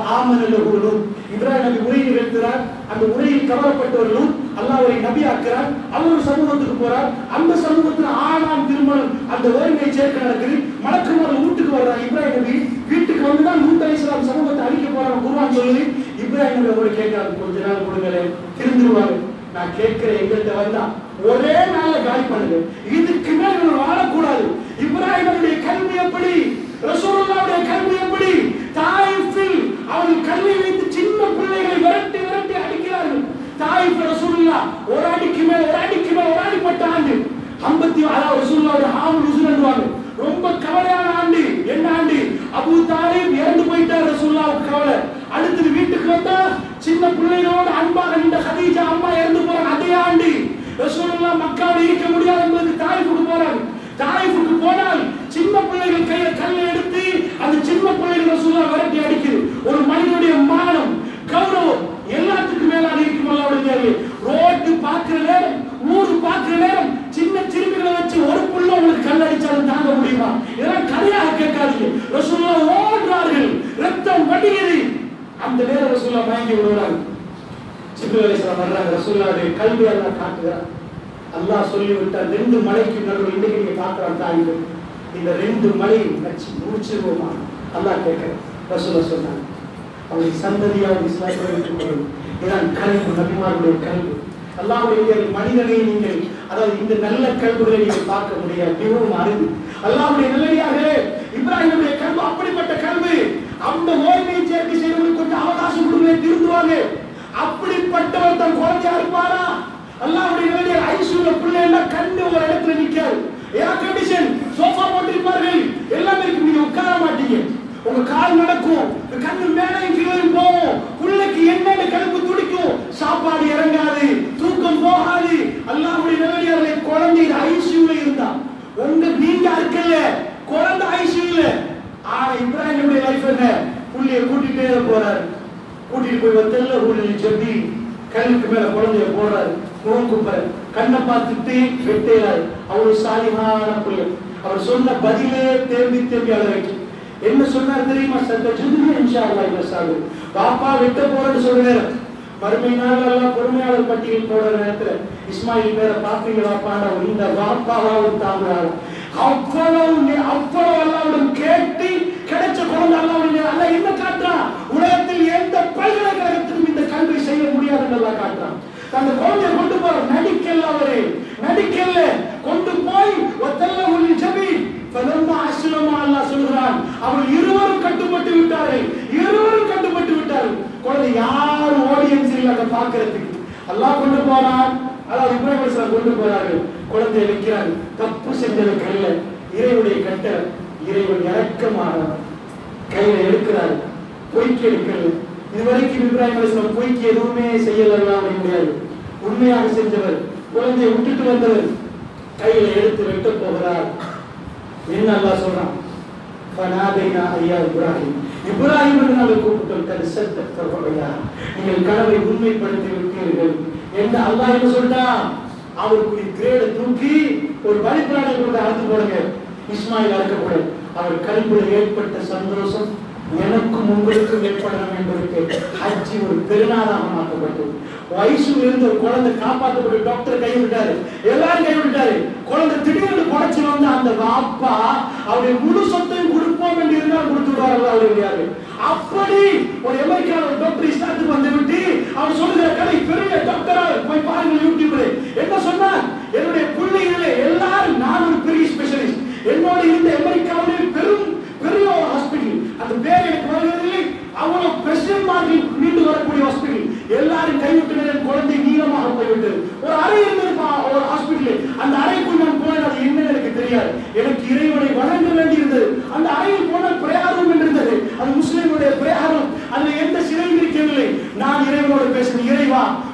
இப்ராஹிம் நபி உரை நிகழ்த்துறார். அந்த உரையில் கவரப்பட்ட ஒரு லூத் அல்லாஹ் அவரை நபி ஆக்குறார். அவர் ஒரு சமூகத்துக்கு போறார். அந்த சமூகத்தில் ஆணாம் திருமணம் அந்த வேர்மையை சேர்க்க நடக்குது. மலக்குமார் வீட்டுக்கு வர்றார். இப்ராஹிம் நபி வீட்டுக்கு வந்துதான் லூத் அலைஹிஸ்ஸலாம் சமூகத்தை அழிக்க போறாங்க. குர்ஆன் சொல்லுது, இப்ராஹிம் நபி அவரை கேட்கிறார், கொஞ்ச நாள் கொடுங்களேன், திருந்துருவாங்க. நான் கேட்கிறேன், எங்கள்கிட்ட வந்தா ஒரே நாள்ல காலி பண்ணுங்க, இதுக்கு மேல இவங்க வாழக்கூடாது. இப்ராஹிமுடைய கல்வி எப்படி? ரசூலுல்லாஹ்வுடைய கல்வி எப்படி? தாயிஃபில் அவர்கள் கல்வி வைத்து சின்ன பிள்ளைகளை விரட்டி விரட்டி அடிக்கிறார்கள். தாயிஃப் ரசூலுல்லாஹ் ஒரு அடிக்கு மேல ஒரு அடிக்கு மேல ஒரு அடிப்பட்ட ஆண்டு ஐம்பத்தி அதாவது ரசூலுல்லாஹ்வுடைய ஹாமுல் உஸ்ன் என்றுவாங்க. ரொம்ப கவலையான ஆண்டு. என்ன ஆண்டு? அபூ தாலிப் இறந்து போயிட்டார். ரசூலுல்லாஹ்வுக்கு கவலை. அடுத்தது வீட்டுக்கு வந்தா சின்ன பிள்ளைகளோடு அன்பாக நின்ற ஹதீஜா அம்மா இறந்து போறாங்க. அதே ஆண்டு ரசூலுல்லாஹ் மக்காவில் இருக்க முடியாது என்பது தாயிஃபுக்கு போறாங்க. தாயிஃபுக்கு போனால் சின்ன பிள்ளைகள் கையில கல்லை எடுத்து அந்த சின்ன பிள்ளைகள் ரசூலுல்லாஹ் விரட்டி அடிக்குது. ஒரு மனிதனுடைய மானம், கௌரவம் எல்லாத்துக்கும் மேலாக இருக்கும். அல்லாஹ்வுடைய ரோட்டு பார்க்கிற நேரம், ஊரு பார்க்கிற நேரம் சின்ன சிறுமிகளை வச்சு ஒரு புள்ள உங்களுக்கு கல் அடிச்சாலும் தாங்க முடியுமா? இதெல்லாம் கதையாக கேட்காதீங்க. ரசூலுல்லாஹ் ஓடுறார்கள், ரத்தம் வடியுது. அந்த நேரம் ரசூலுல்லாஹ் மயங்கி விடுறாங்க. ஜிப்ரீல் அலைஹிஸ்ஸலாம் வர்றாங்க. ரசூலுல்லாஹ்வுடைய கல்வி அல்லாஹ் காட்டுகிறார். அல்லாஹ் சொல்லி விட்டார், ரெண்டு மலைக்கு நடுவில் இன்னைக்கு நீங்க பார்க்கலாம் தாய்க்கு, இந்த ரெண்டு மலை வச்சு முடிச்சிருவோமா? அல்லாஹ் கேட்கிறேன். ரசூலுல்லாஹ் சொன்னாங்க, அவருடைய சந்ததியாக இஸ்லாத்தை ஏற்றுக்கொள்ளும். இதான் கல்வி, நபிமாருடைய கல்வி. அல்லாஹ்வுடைய மனிதனை நீங்கள், அதாவது இந்த நல்ல கல்விகளை நீங்கள் பார்க்க முடியாது, மிகவும் அரிது. அல்லாஹ்வுடைய நல்லடியார்களே, இப்ராஹிமுடைய கல்வி அப்படிப்பட்ட கல்வி. அந்த ஓய்வை சேர்க்கை செய்வதற்கு கொஞ்சம் அவகாசம் கொடுங்க, திருந்துவாங்க. அப்படிப்பட்டவர் தன் குழந்தையா இருப்பாரா? அல்லாஹ்வுடைய நல்லடியார் ஐசியூல பிள்ளை எல்லாம் கண்ணு ஒரு இடத்துல நிக்காது. ஏர் கண்டிஷன் சோஃபா போட்டிருப்பார்கள், எல்லாமே இருக்கு. நீங்க உட்கார மாட்டீங்க, உங்க கால் நடக்கும், கண்ணு மேலே கீழே போகும், பிள்ளைக்கு என்னென்ன கழுப்பு துடிக்கும், சாப்பாடு இறங்காது, தூக்கம் போகாது. அல்லாஹ்வுடைய நல்லடியார்களே, குழந்தை ஐசியூல இருந்தா உங்க நீங்க இருக்கல, குழந்தை ஐசியூல. ஆனா இப்ராஹிமுடைய லைஃப் என்ன? புள்ளைய கூட்டிட்டே போறாரு. கூட்டிட்டு போய் வத்தல்ல ஊரில் ஜெபி கல்லுக்கு மேல குழந்தைய போடுறாரு. முகம் குப்பர் கண்ணை பார்த்துட்டு வெட்டையாரு. அவரு சாலிஹான புள்ள. அவர் சொன்ன பதிலே தேம்பி தேம்பி அழ வைக்கும். என்ன சொன்னார் தெரியுமா? சத்த ஜுதுமே இன்ஷா அல்லாஹ் இன்ஷால்லா. பாப்பா வெட்ட போறன்னு சொல்ற நேரம், மறுமை நாள் எல்லாம் பொறுமையாளர் பட்டியல் போடுற நேரத்துல இஸ்மாயில் பேரை பாப்பீங்களா? பாண்டா இந்த பாப்பாவும் தாங்குறாரு. அவ்வளவு அவ்வளவு அல்லாஹ்விடம் கேட்டு கிடைச்ச குழந்தை அல்லாஹ்வுடைய அல்லாஹ் என்ன காட்டுறான்? உலகத்தில் எந்த பல்கலைக்கழகத்துக்கும் இந்த கல்வி செய்ய முடியாதுன்னு அல்லாஹ் காட்டுறான். அந்த குழந்தையை கொண்டு போற நடிக்கல, அவரு நடிக்கல, கொண்டு போய் ஒத்தல்ல ஒளி ஜபி ஃபலம்மா அஸ்லமா அல்லாஹ் சொல்றான், அவர்கள் இருவரும் கட்டுப்பட்டு விட்டார்கள். இருவரும் கட்டுப்பட்டு விட்டார்கள். குழந்தை யாரும் ஆடியன்ஸ் இல்ல அத பார்க்கிறதுக்கு. அல்லாஹ் கொண்டு போறான். அல்லாஹ் இப்ராஹிம் அலைஹிஸ்ஸலாம் கொண்டு போறார்கள். குழந்தையை வைக்கிறாங்க. தப்பு செஞ்சது கல்ல, இறைவனுடைய கட்டளை. இறைவன் இரக்கமானவர். கையில எடுக்கிறார். பொய்க்கு எடுக்கிறது. இதுவரைக்கும் இப்ராஹிம் அலைஹிஸ்ஸலாம் பொய்க்கு எதுவுமே செய்யலாம் முடியாது. உண்மையாக செஞ்சவர், குழந்தையை விட்டுட்டு வந்தவர், கையில எடுத்து வெட்ட போகிறார். என்ன அல்லாஹ் சொல்றான்? ஃபனாதைனா ஐயா இப்ராஹிம், இப்ராஹிம் என்று நாங்கள் கூப்பிட்டோம். கது சத்தத்தவரையா, நீங்கள் கனவை உண்மைப்படுத்தி விட்டீர்கள் என்று அல்லாஹ் என்ன சொல்றான்? அவருக்குரிய கிரேடை தூக்கி ஒரு பலிப்பிராணை கொண்டு அறுத்து போடுங்க. இஸ்மாயில் அறுக்கப்படும். அவர் கல்வியில் ஏற்பட்ட சந்தோஷம் எனக்கும் உங்களுக்கும் ஏற்படணும் என்பதற்கு ஹஜ்ஜி ஒரு பெருநாளாக மாற்றப்பட்டது. வயசுல இருந்த ஒரு குழந்தை காப்பாற்றப்பட்டு டாக்டர் கைவிட்டாரு, எல்லாரும் கைவிட்டாரு. குழந்தை திடீர்னு குறைச்சு வந்து அந்த வாப்பா அவருடைய முழு சொத்தையும் கொடுப்போம் என்று இருந்தால் கொடுத்து விடுவார்கள். அவருடைய அப்படி ஒரு அமெரிக்கான டாக்டர் ஸ்டார்ட் வந்து விட்டு அவர் சொல்லுகிற கதை பெரிய டாக்டரா போய் பாருங்க யூடியூப்ல. என்ன சொன்னார்? என்னுடைய பிள்ளைகளே எல்லாரும், நான் ஒரு பெரிய ஸ்பெஷலிஸ்ட், என்னோட இருந்த அமெரிக்காவிலே பெரும் பெரிய ஹாஸ்பிட்டல், அந்த பேர் எனக்கு வருவதில்லை, அவ்வளவு பிரசிடென்ட் மார்க்கில் மீண்டு வரக்கூடிய ஹாஸ்பிட்டல், எல்லாரும் கைவிட்டனர். குழந்தை நீளமாக போய்விட்டது. ஒரு அறை இருந்தது ஒரு ஹாஸ்பிட்டல். அந்த அறைக்குள் நான் போனேன். அது என்னன்னு எனக்கு தெரியாது. எனக்கு இறைவனை வணங்க வேண்டி இருந்தது. அந்த அறையில் போனால் பிரயாரம் என்று இருந்தது. அது முஸ்லிமுடைய பிரயாரம்.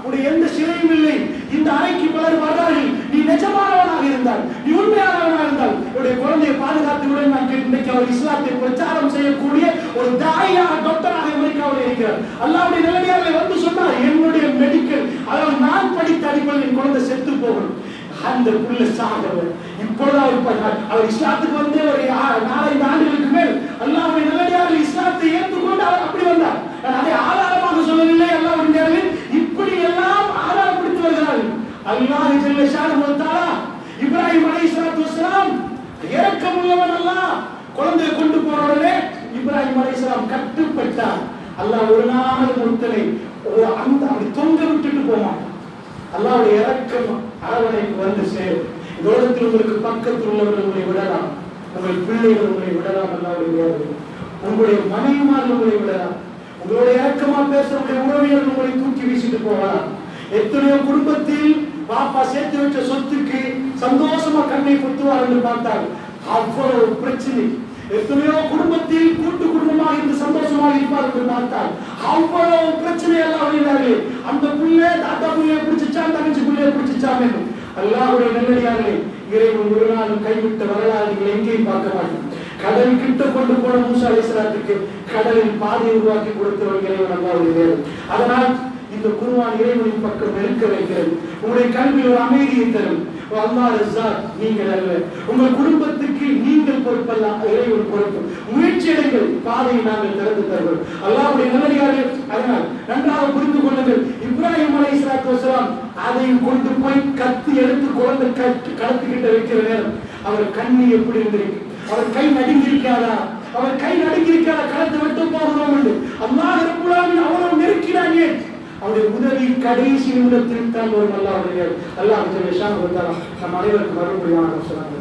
உடைய எந்த சிலையும் இல்லை. இந்த அறைக்கு பலர் வர்றார்கள். நீ நிஜமானவனாக இருந்தால், நீ உண்மையானவனாக இருந்தால் உடைய குழந்தையை பாதுகாத்துவிட. நான் இன்னைக்கு அவர் இஸ்லாத்தை பிரச்சாரம் செய்யக்கூடிய ஒரு தாயாக டாக்டராக அமெரிக்காவில் இருக்கிறார். அல்லாஹ்வுடைய நல்லடியார்களை வந்து சொன்னார், என்னுடைய மெடிக்கல், அதாவது நான் படித்த அடிப்படையில் என் குழந்தை செத்து போகணும். அந்த புள்ள சாகவர் இப்பொழுது அவர் அவர் இஸ்லாத்துக்கு வந்து ஒரு நாலஞ்சு ஆண்டுகளுக்கு மேல் அல்லாஹ்வுடைய நல்லடியார்கள் இஸ்லாத்தை ஏற்றுக்கொண்டு அவர் அப்படி வந்தார். அதை ஆதாரமாக சொல்லவில்லை. அல்லாஹ்வுடைய இப்படி எல்லாம் ஆதாரப்படுத்தி வருகிறார்கள். அல்லாஹ் ஜல்ல ஷானஹு வ தஆலா இப்ராஹிம் அலைஹிஸ்ஸலாத்து வஸ்ஸலாம் இரக்கமுள்ளவன். அல்லாஹ் குழந்தையை கொண்டு போறவரே இப்ராஹிம் அலைஹிஸ்ஸலாம் கட்டுப்பட்டார். அல்லாஹ் ஒரு நாள் ஒருத்தனை அந்த அப்படி தொங்க விட்டுட்டு போவான். அல்லாஹ்வுடைய இரக்கம் அரவணைக்கு வந்து சேரும். இந்த உலகத்தில் உங்களுக்கு பக்கத்தில் உள்ளவர்கள் உங்களை விடலாம், உங்கள் பிள்ளைகள் உங்களை விடலாம், அல்லாஹ்வுடைய உங்களுடைய மனைவிமார்கள் உங்களை விடலாம், உங்களுடைய இரக்கமா பேசுறவங்களுடைய உறவினர்கள் உங்களை தூக்கி வீசிட்டு போகலாம். எத்தனையோ குடும்பத்தில் பாப்பா சேர்த்து வச்ச சொத்துக்கு சந்தோஷமா கண்ணை குத்துவார் என்று பார்த்தால் அவ்வளவு பிரச்சனை. எத்தனையோ குடும்பத்தில் கூட்டு குடும்பமாக இருந்து சந்தோஷமாக இருப்பார் என்று பார்த்தால் அவ்வளவு பிரச்சனை எல்லாம் வருகிறார்கள். அந்த புள்ளே தாத்தா புள்ளைய பிடிச்சிச்சான், தங்கச்சி புள்ளைய பிடிச்சிச்சான் என்று. அல்லாஹ்வுடைய நல்லடியார்களே, இறைவன் ஒரு நாள் கைவிட்ட வரலாறு நீங்கள் எங்கேயும் பார்க்க மாட்டோம். கடல் கிட்ட கொண்டு போன மூசா அலைஹிஸ்ஸலாத்துக்கு கடலில் பாதை உருவாக்கி கொடுத்தவன் இறைவன் அல்லாஹ்வுடைய. அதனால் இந்த குர்ஆன் இறைவனின் பக்கம் நெருக்க வைக்கிறது. உங்களுடைய கல்வியில் ஒரு அமைதியை தரும். அல்லாஹ் ரஸாக் நீங்கள் அல்ல, உங்கள் குடும்பத்துக்கு நீங்கள் பொறுப்பல்ல, இறைவன் பொறுப்பு. முயற்சி எடுங்கள், பாதையை நாங்கள் திறந்து தருவோம். அல்லாஹ்வுடைய நல்லடியார்கள், அதனால் நன்றாக புரிந்து கொள்ளுங்கள். இப்ராஹிம் அலைஹிஸ்ஸலாத்து வஸ்ஸலாம் அதை கொண்டு போய் கத்தி எடுத்து குழந்தை கடத்திக்கிட்ட வைக்கிற நேரம் அவர் கண்ணி எப்படி இருந்திருக்கு, அவர் கை நடுங்கி இருக்காரா, அவர் கை நடுங்கி இருக்காரா, கடத்தை வெட்ட போகிறோம் என்று அல்லாஹ் ரப்பல் ஆலமீன் அவ்வளவு நெருக்கினான். ஏன்? அவருடைய உதவி கடைசி நிமிடத்தில் தான் வரும். அல்லாஹ்வுடைய அல்லாஹ் ஜல்ல ஷானஹு வ தஆலா நம் அனைவருக்கும் மறுபடியும் சொன்னாங்க.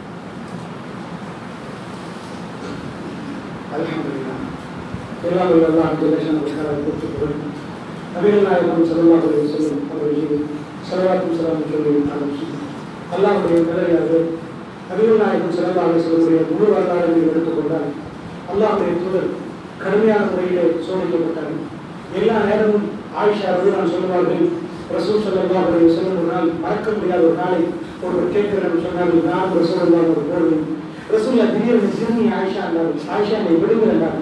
அல்ஹம்துலில்லாஹ். எல்லாமே அல்லாஹ் ஜல்ல ஷானஹு வ தஆலா கொடுத்து நபிகள் நாயகம் ஸல்லல்லாஹு அலைஹி வஸல்லம் அவர்கள் ஸலவாத்தும் ஸலாமும் சொல்லி ஆரம்பிச்சாங்க. அல்லாஹ்வுடைய நல்லடியார்கள் நபிகள் நாயகம் ஸல்லல்லாஹு அலைஹி வஸல்லம் முழு வரலாற்றை எடுத்துக்கொண்டால் அல்லாஹ்வுடைய தூதர் கடுமையான முறையிலே சோதிக்கப்பட்டார். எல்லா நேரமும் ஆயிஷா ரலியல்லாஹு சொல்வார்கள், ரசூல் ஸல்லல்லாஹு அலைஹி வஸல்லம் ஒரு நாள் மறக்க முடியாத ஒரு நாளை ஒருவர் கேட்கிறார் சொன்னார்கள், நான் ரசூலுல்லாஹ் ஒரு போடுவேன். ரசூலுல்லாஹ் திடீர்னு சிறுமி ஆயிஷா என்றார். ஆயிஷா என்னை விடுங்கள் என்றார்.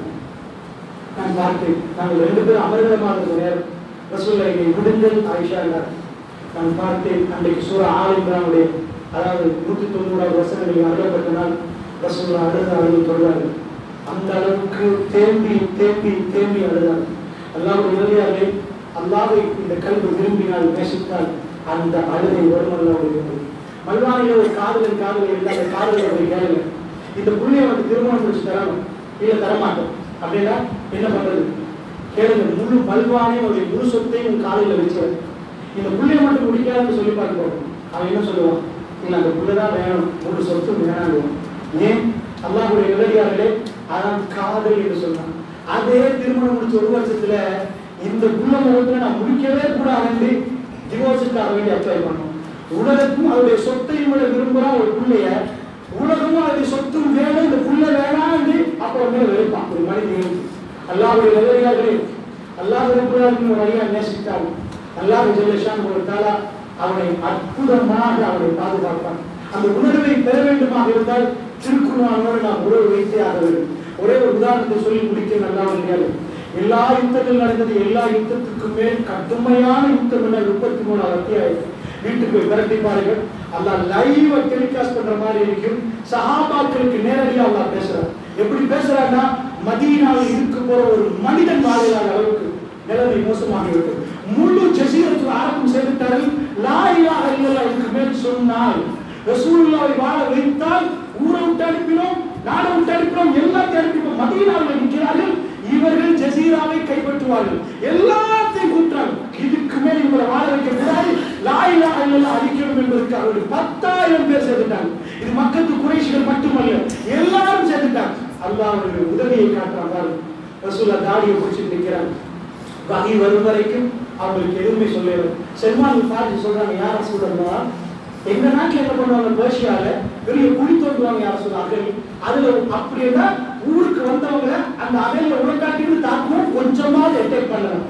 நான் பார்த்தேன், நாங்கள் ரெண்டு பேரும் அமர்கலமாக நேரம் ரசூலுல்லாஹ் என்னை விடுங்கள் ஆயிஷா என்றார். நான் பார்த்தேன், அன்றைக்கு சூரா ஆல் இம்ரானுடைய அதாவது நூற்றி தொண்ணூறாவது வசனங்களில் அருளப்பட்ட நாள் ரசூலுல்லாஹ் அழுது அழுது தொழுதார்கள். அந்த அளவுக்கு தேம்பி தேம்பி தேம்பி அழுதார். அல்லாஹ்வுடைய நல்லடியார்களே, அல்லாஹ்வை இந்த கல்வி விரும்பினால் நேசித்தால் அந்த அழுகை வரும். அல்லாஹ்வுடைய மல்வானில ஒரு காதலன் காதலை இருந்தால் அந்த காதலை ஒரு கேளுங்க, இந்த புள்ளைய வந்து திருமணம் முடிச்சு தரணும் இல்லை தரமாட்டோம் அப்படின்னா என்ன பண்றது கேளுங்க. முழு மல்வானையும் அவருடைய முழு சொத்தையும் உன் காலையில் வச்சு இந்த புள்ளைய மட்டும் முடிக்காதுன்னு சொல்லி பார்க்க அவன் என்ன சொல்லுவான், இல்லை அந்த புள்ளைதான் வேணும், முழு சொத்து வேணாம். ஏன்? அல்லாஹ்வுடைய நல்லடியார்களே, அதான் காதல் என்று சொன்னான். அதே திருமணம் முடிச்ச ஒரு வருஷத்துல இந்த புள்ள முகத்துல நான் முடிக்கவே கூடாது டிவோர்ஸுக்காக வேண்டி அப்ளை பண்ணோம். உலகத்தும் அவருடைய சொத்தையும் விரும்புறான் ஒரு பிள்ளைய, உலகமும் அவருடைய சொத்தும் வேணும், இந்த புள்ள வேணாம் அப்புறம் மேல வெறுப்பான் ஒரு மனிதன். அல்லாஹ்வுடைய நல்லடியார்களே, அல்லாஹ் ரப்பல் வழியா நேசித்தால் அல்லாஹ் ஜல்ல ஷானஹு வ தஆலா அவனை அற்புதமாக அவனை பாதுகாப்பான். அந்த உணர்வை பெற வேண்டுமாக இருந்தால் திருக்குர்ஆனோடு நாம் உறவு வைத்தே ஆக வேண்டும். ஒரே ஒரு உதாரணத்தை சொல்லி முடிக்க நல்லா இல்லையாது. எல்லா யுத்தங்கள் நடந்தது, எல்லா யுத்தத்துக்கும் மேல் கடுமையான யுத்தம் என்ன முப்பத்தி மூணாவது அத்தியாயம் வீட்டுக்கு போய் விரட்டி பாருங்கள். அல்லாஹ் லைவ் டெலிகாஸ்ட் பண்ற மாதிரி இருக்கும். சஹாபாக்களுக்கு நேரடியாக அல்லாஹ் பேசுறார். எப்படி பேசுறாருன்னா, மதீனாவில் இருக்க போற ஒரு மனிதன் வாழலாத அளவுக்கு நிலைமை மோசமாகிவிட்டது. முழு ஜஸீரத்துல் அரபும் சேர்ந்துட்டார்கள். லா இலாஹ இல்லல்லாஹ் இதுக்கு மேல் சொன்னால் ரசூலுல்லாஹை வாழ வைத்தால் ஊரை விட்டு அனுப்பினோம், நாடை விட்டு அனுப்பினோம், எல்லாத்தையும் அனுப்பினோம். மதீனாவில் நிற்கிறார்கள். இவர்கள் ஜஸீராவை கைப்பற்றுவார்கள், எல்லாத்தையும் கூட்டாங்க. இதுக்கு மேல் இவங்களை வாழ வைக்க கூடாது, லா இலாஹ இல்லல்லாஹ் அழிக்கணும் என்பதற்கு அவர்கள் பத்தாயிரம் பேர் சேர்ந்துட்டாங்க. இது மக்கத்து குறைஷிகள் மட்டுமல்ல, எல்லாரும் சேர்ந்துட்டாங்க. அல்லாஹ் அவர்கள் உதவியை காட்டுறாங்க. ரசூலுல்லாஹ் தாடியை பிடிச்சிட்டு நிற்கிறாங்க. வகை வரும் வரைக்கும் அவங்களுக்கு எதுவுமே சொல்லல. சல்மான் ஃபாரிசி சொல்றாங்க, யார் ரசூலுல்லாஹ், எங்க நாட்டில் என்ன பண்ணுவாங்க, பேர்ஷியால பெரிய குழி தோண்டுவாங்க யார் சொல்றாங்க. அதுல அப்படின்னா ஊருக்கு வந்தவங்க அந்த அவையில உடற்காட்டிட்டு தாக்குவோம், கொஞ்சமாவது அட்டாக் பண்ணலாம்.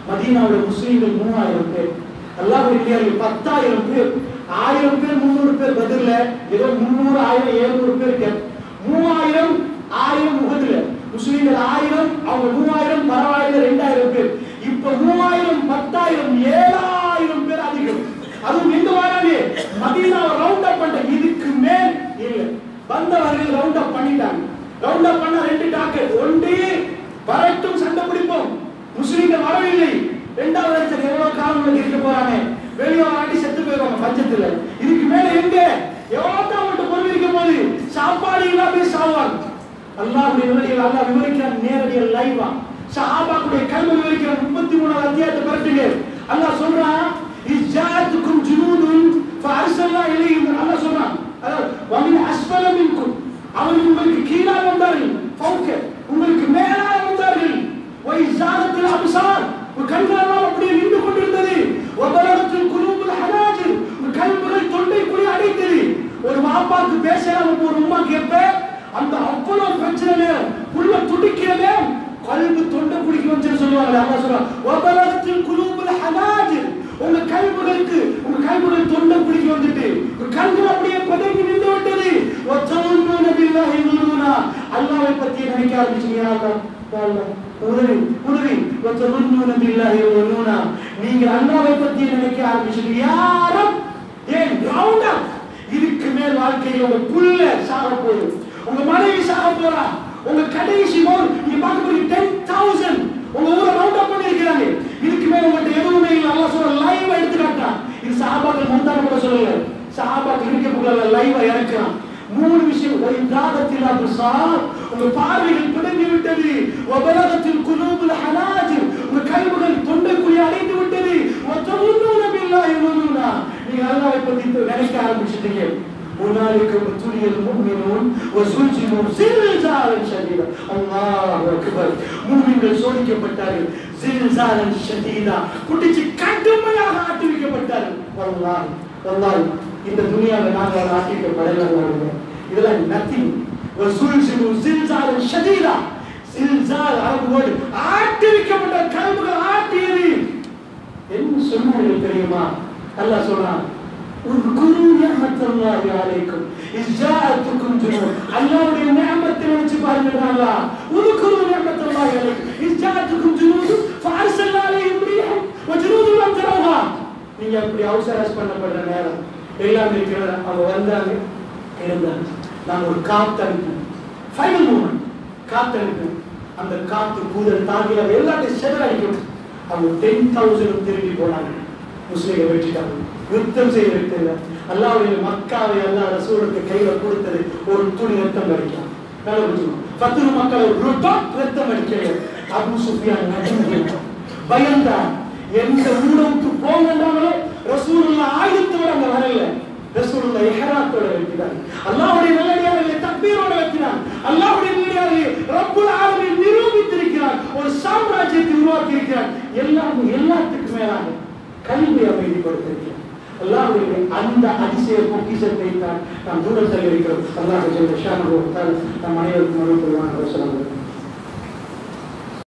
மதீனாவுடைய முஸ்லீம்கள் மூவாயிரம் பேர், அல்லாஹ்வுடைய இல்லையார்கள் பத்தாயிரம் பேர், ஆயிரம் பேர் முன்னூறு பேர் பதில்ல, ஏதோ முன்னூறு ஆயிரம் எழுநூறு பேர், மூவாயிரம் ஆயிரம் முகதுல முஸ்லீம்கள் ஆயிரம், அவங்க மூவாயிரம், பரவாயில்ல ரெண்டாயிரம் பேர். இப்ப மூவாயிரம் பத்தாயிரம் ஏழாயிரம் பேர் அதிகம். அதுவும் எங்க வராங்க? மதீனாவை ரவுண்ட் அப் பண்ண. இதுக்கு மேல் இல்ல. வந்தவர்கள் ரவுண்ட் அப் பண்ணிட்டாங்க. ரவுண்ட் அப் பண்ண ரெண்டு டாக்கெட். ஒன்று வரட்டும் சண்டை பிடிப்போம், முஸ்லீம்கள் வரவில்லை. இரண்டாவது லட்சம் எவ்வளவு காலம் இருக்க போறாங்க, வெளியே வாட்டி செத்து போயிருவாங்க பஞ்சத்துல. இதுக்கு மேல எங்க எவ்வளவு அவங்கள்ட்ட பொருள் இருக்க போது? சாப்பாடு இல்லாம சாவாங்க. அல்லாஹ்வுடைய நிலையில் அல்லாஹ் விவரிக்கிறான் நேரடியாக லைவா. சஹாபாக்களுடைய கல்வி விவரிக்கிற முப்பத்தி மூணாவது அத்தியாயத்தை பரட்டுங்க. அல்லாஹ் சொல்றான், இஜாத்துக்கும் ஜுனூதுன் ஃபஅர்ஸல்னா இலைஹிம். அல்லாஹ் சொல்றான், அதாவது வமின் அஸ்ஃபல மின்கும், அவர்கள் உங்களுக்கு கீழாக வந்தார்கள், ஃபௌக உங்களுக்கு மேலாக வந்தார்கள், வைஸாரத்துல் அப்சார் உங்கள் கண்களெல்லாம் அப்படியே நின்று கொண்டிருந்தது, வபலகத்துல் குலூபுல் ஹனாஜிர் உங்கள் கல்புகள் தொண்டை குழி அடைத்தது. ஒரு வாப்பாக்கு பேசலாம், ஒரு உம்மா கேட்ப அந்த அவ்வளவு பிரச்சனை உள்ள துடிக்கிறதே, கல்பு தொண்டை குடிக்க வந்து சொல்லுவாங்க. அல்லாஹ் சொல்றான், வபலகத்துல் குலூபுல் ஹனாஜிர் உங்க கல்புகளுக்கு உங்க கல்புகள் தொண்டை குடிக்க வந்துட்டு உங்க கண்கள் அப்படியே பதங்கி நின்று விட்டது. வத்தவுன்ன பில்லாஹி ظنونا அல்லாஹ்வை பத்தி நினைக்க ஆரம்பிச்சீங்க. அல்லாஹ் அல்லாஹ் உதவி உதவி வத்தவுன்ன பில்லாஹி ظنونا நீங்க அல்லாஹ்வை பத்தி நினைக்க ஆரம்பிச்சீங்க. யாரும் ஏன் ரவுண்ட் அப். இதுக்கு மேல் வாழ்க்கையில உங்க புள்ள சாக போகுது, உங்க மனைவி சாக போறா, உங்க கடைசி மோர் நீங்க பார்க்க போறீங்க ten thousand உங்க ஊரை ரவுண்ட் அப் பண்ணி இருக்கிறாங்க. இதுக்கு மேல உங்கள்ட்ட எதுவுமே இல்லை. அல்லாஹ் சொல்ற லைவ் எடுத்து காட்டுறான். இது சஹாபாக்கள் முந்தான கூட சொல்லல, சஹாபாக்கள் இருக்கக்குள்ள லைவ் இறக்குறான். மூணு விஷயம், ஒரு தாகத்தில் அப்சார் உங்க பார்வைகள் பிடுங்கி விட்டது, வபலகத்தில் குலூபுல் ஹனாஜிர் உங்க கல்புகள் தொண்டைக்குழி அடைத்து விட்டது, வத்தவுன்ன பில்லாஹி ظنونا நீங்க அல்லாஹ்வை பத்தி நினைக்க ஆரம்பிச்சிட்டீங்க. هنالك ابتلي المؤمنون وزلزلوا زلزالا شديدا. الله اكبر. மூமின்கள் சோதிக்கப்பட்டார்கள், زلزالا شديدا குடிச்சு கடுமையாக ஆட்டிவிக்கப்பட்டார்கள். வல்லாஹ் வல்லாஹ் இந்த துனியாவை நாங்கள் ஆட்டிக்கப்படலாம், இதெல்லாம் நத்திங். وزلزلوا زلزالا شديدا زلزال அரபு வேர்ட், ஆட்டிவிக்கப்பட்ட கல்புகள் ஆட்டியது. என்ன சொன்னார்கள் தெரியுமா? அல்லாஹ் சொல்றான், اذكروا نعمة الله عليكم إذ جاءتكم جنود. அல்லாஹ்வுடைய நிஅமத்தை நினைச்சு பாருங்க. அல்லாஹ் اذكروا نعمة الله عليكم إذ جاءتكم جنود فأرسلنا عليهم ريحا وجنود لم تروها. நீங்க அப்படி அவசரஸ் பண்ணப்படுற நேரம் எல்லாம் இருக்கிற அவங்க வந்தாங்க இருந்தாங்க. நான் ஒரு காத்து அனுப்பேன், ஃபைனல் மூமெண்ட் காத்து அனுப்பேன். அந்த காத்து கூதல் தாக்கில எல்லாத்தையும் செதறடிக்கும். அவங்க டென் தௌசண்ட் திரும்பி போனாங்க, முஸ்லிம்கள் வெற்றிட்டாங்க. யுத்தம் செய்திருக்கிறது அல்லாஹ்வுடைய மக்காவை அல்லாஹ் ரசூலுக்கு கையில கொடுத்தது ஒரு துணி ரத்தம் வடிக்கலாம். நல்லா புரிஞ்சுக்கணும். பத்து மக்கள் ஒரு ட்ராப் ரத்தம் வடிக்கல. அபூ சுஃபியான் நடுங்கினான், பயந்தான். எந்த ஊருக்கு போங்கன்றாங்களோ ரசூலுல்லாஹ் ஆயுதத்தோட அங்க வரல, ரசூலுல்லாஹ் இஹ்ராத்தோட வெட்டினார். அல்லாஹ்வுடைய நல்லடியார்களை தக்பீரோட வெட்டினார். அல்லாஹ்வுடைய நல்லடியார்களை ரப்புல் ஆலமீன் நிரூபித்திருக்கிறார், ஒரு சாம்ராஜ்யத்தை உருவாக்கி இருக்கிறார். எல்லாம் எல்லாத்துக்கு மேலாக கல்வி அமைதிப்படுத்திருக்கிறார். அல்லாஹ்வுடைய அந்த அதிசய பொக்கிஷத்தை தான் நாம் தூரத்தில் இருக்கிறோம். அல்லாஹ் ஜல்ல ஷானஹு வ தஆலா நம் அனைவருக்கும் அருள் புரிவானாக.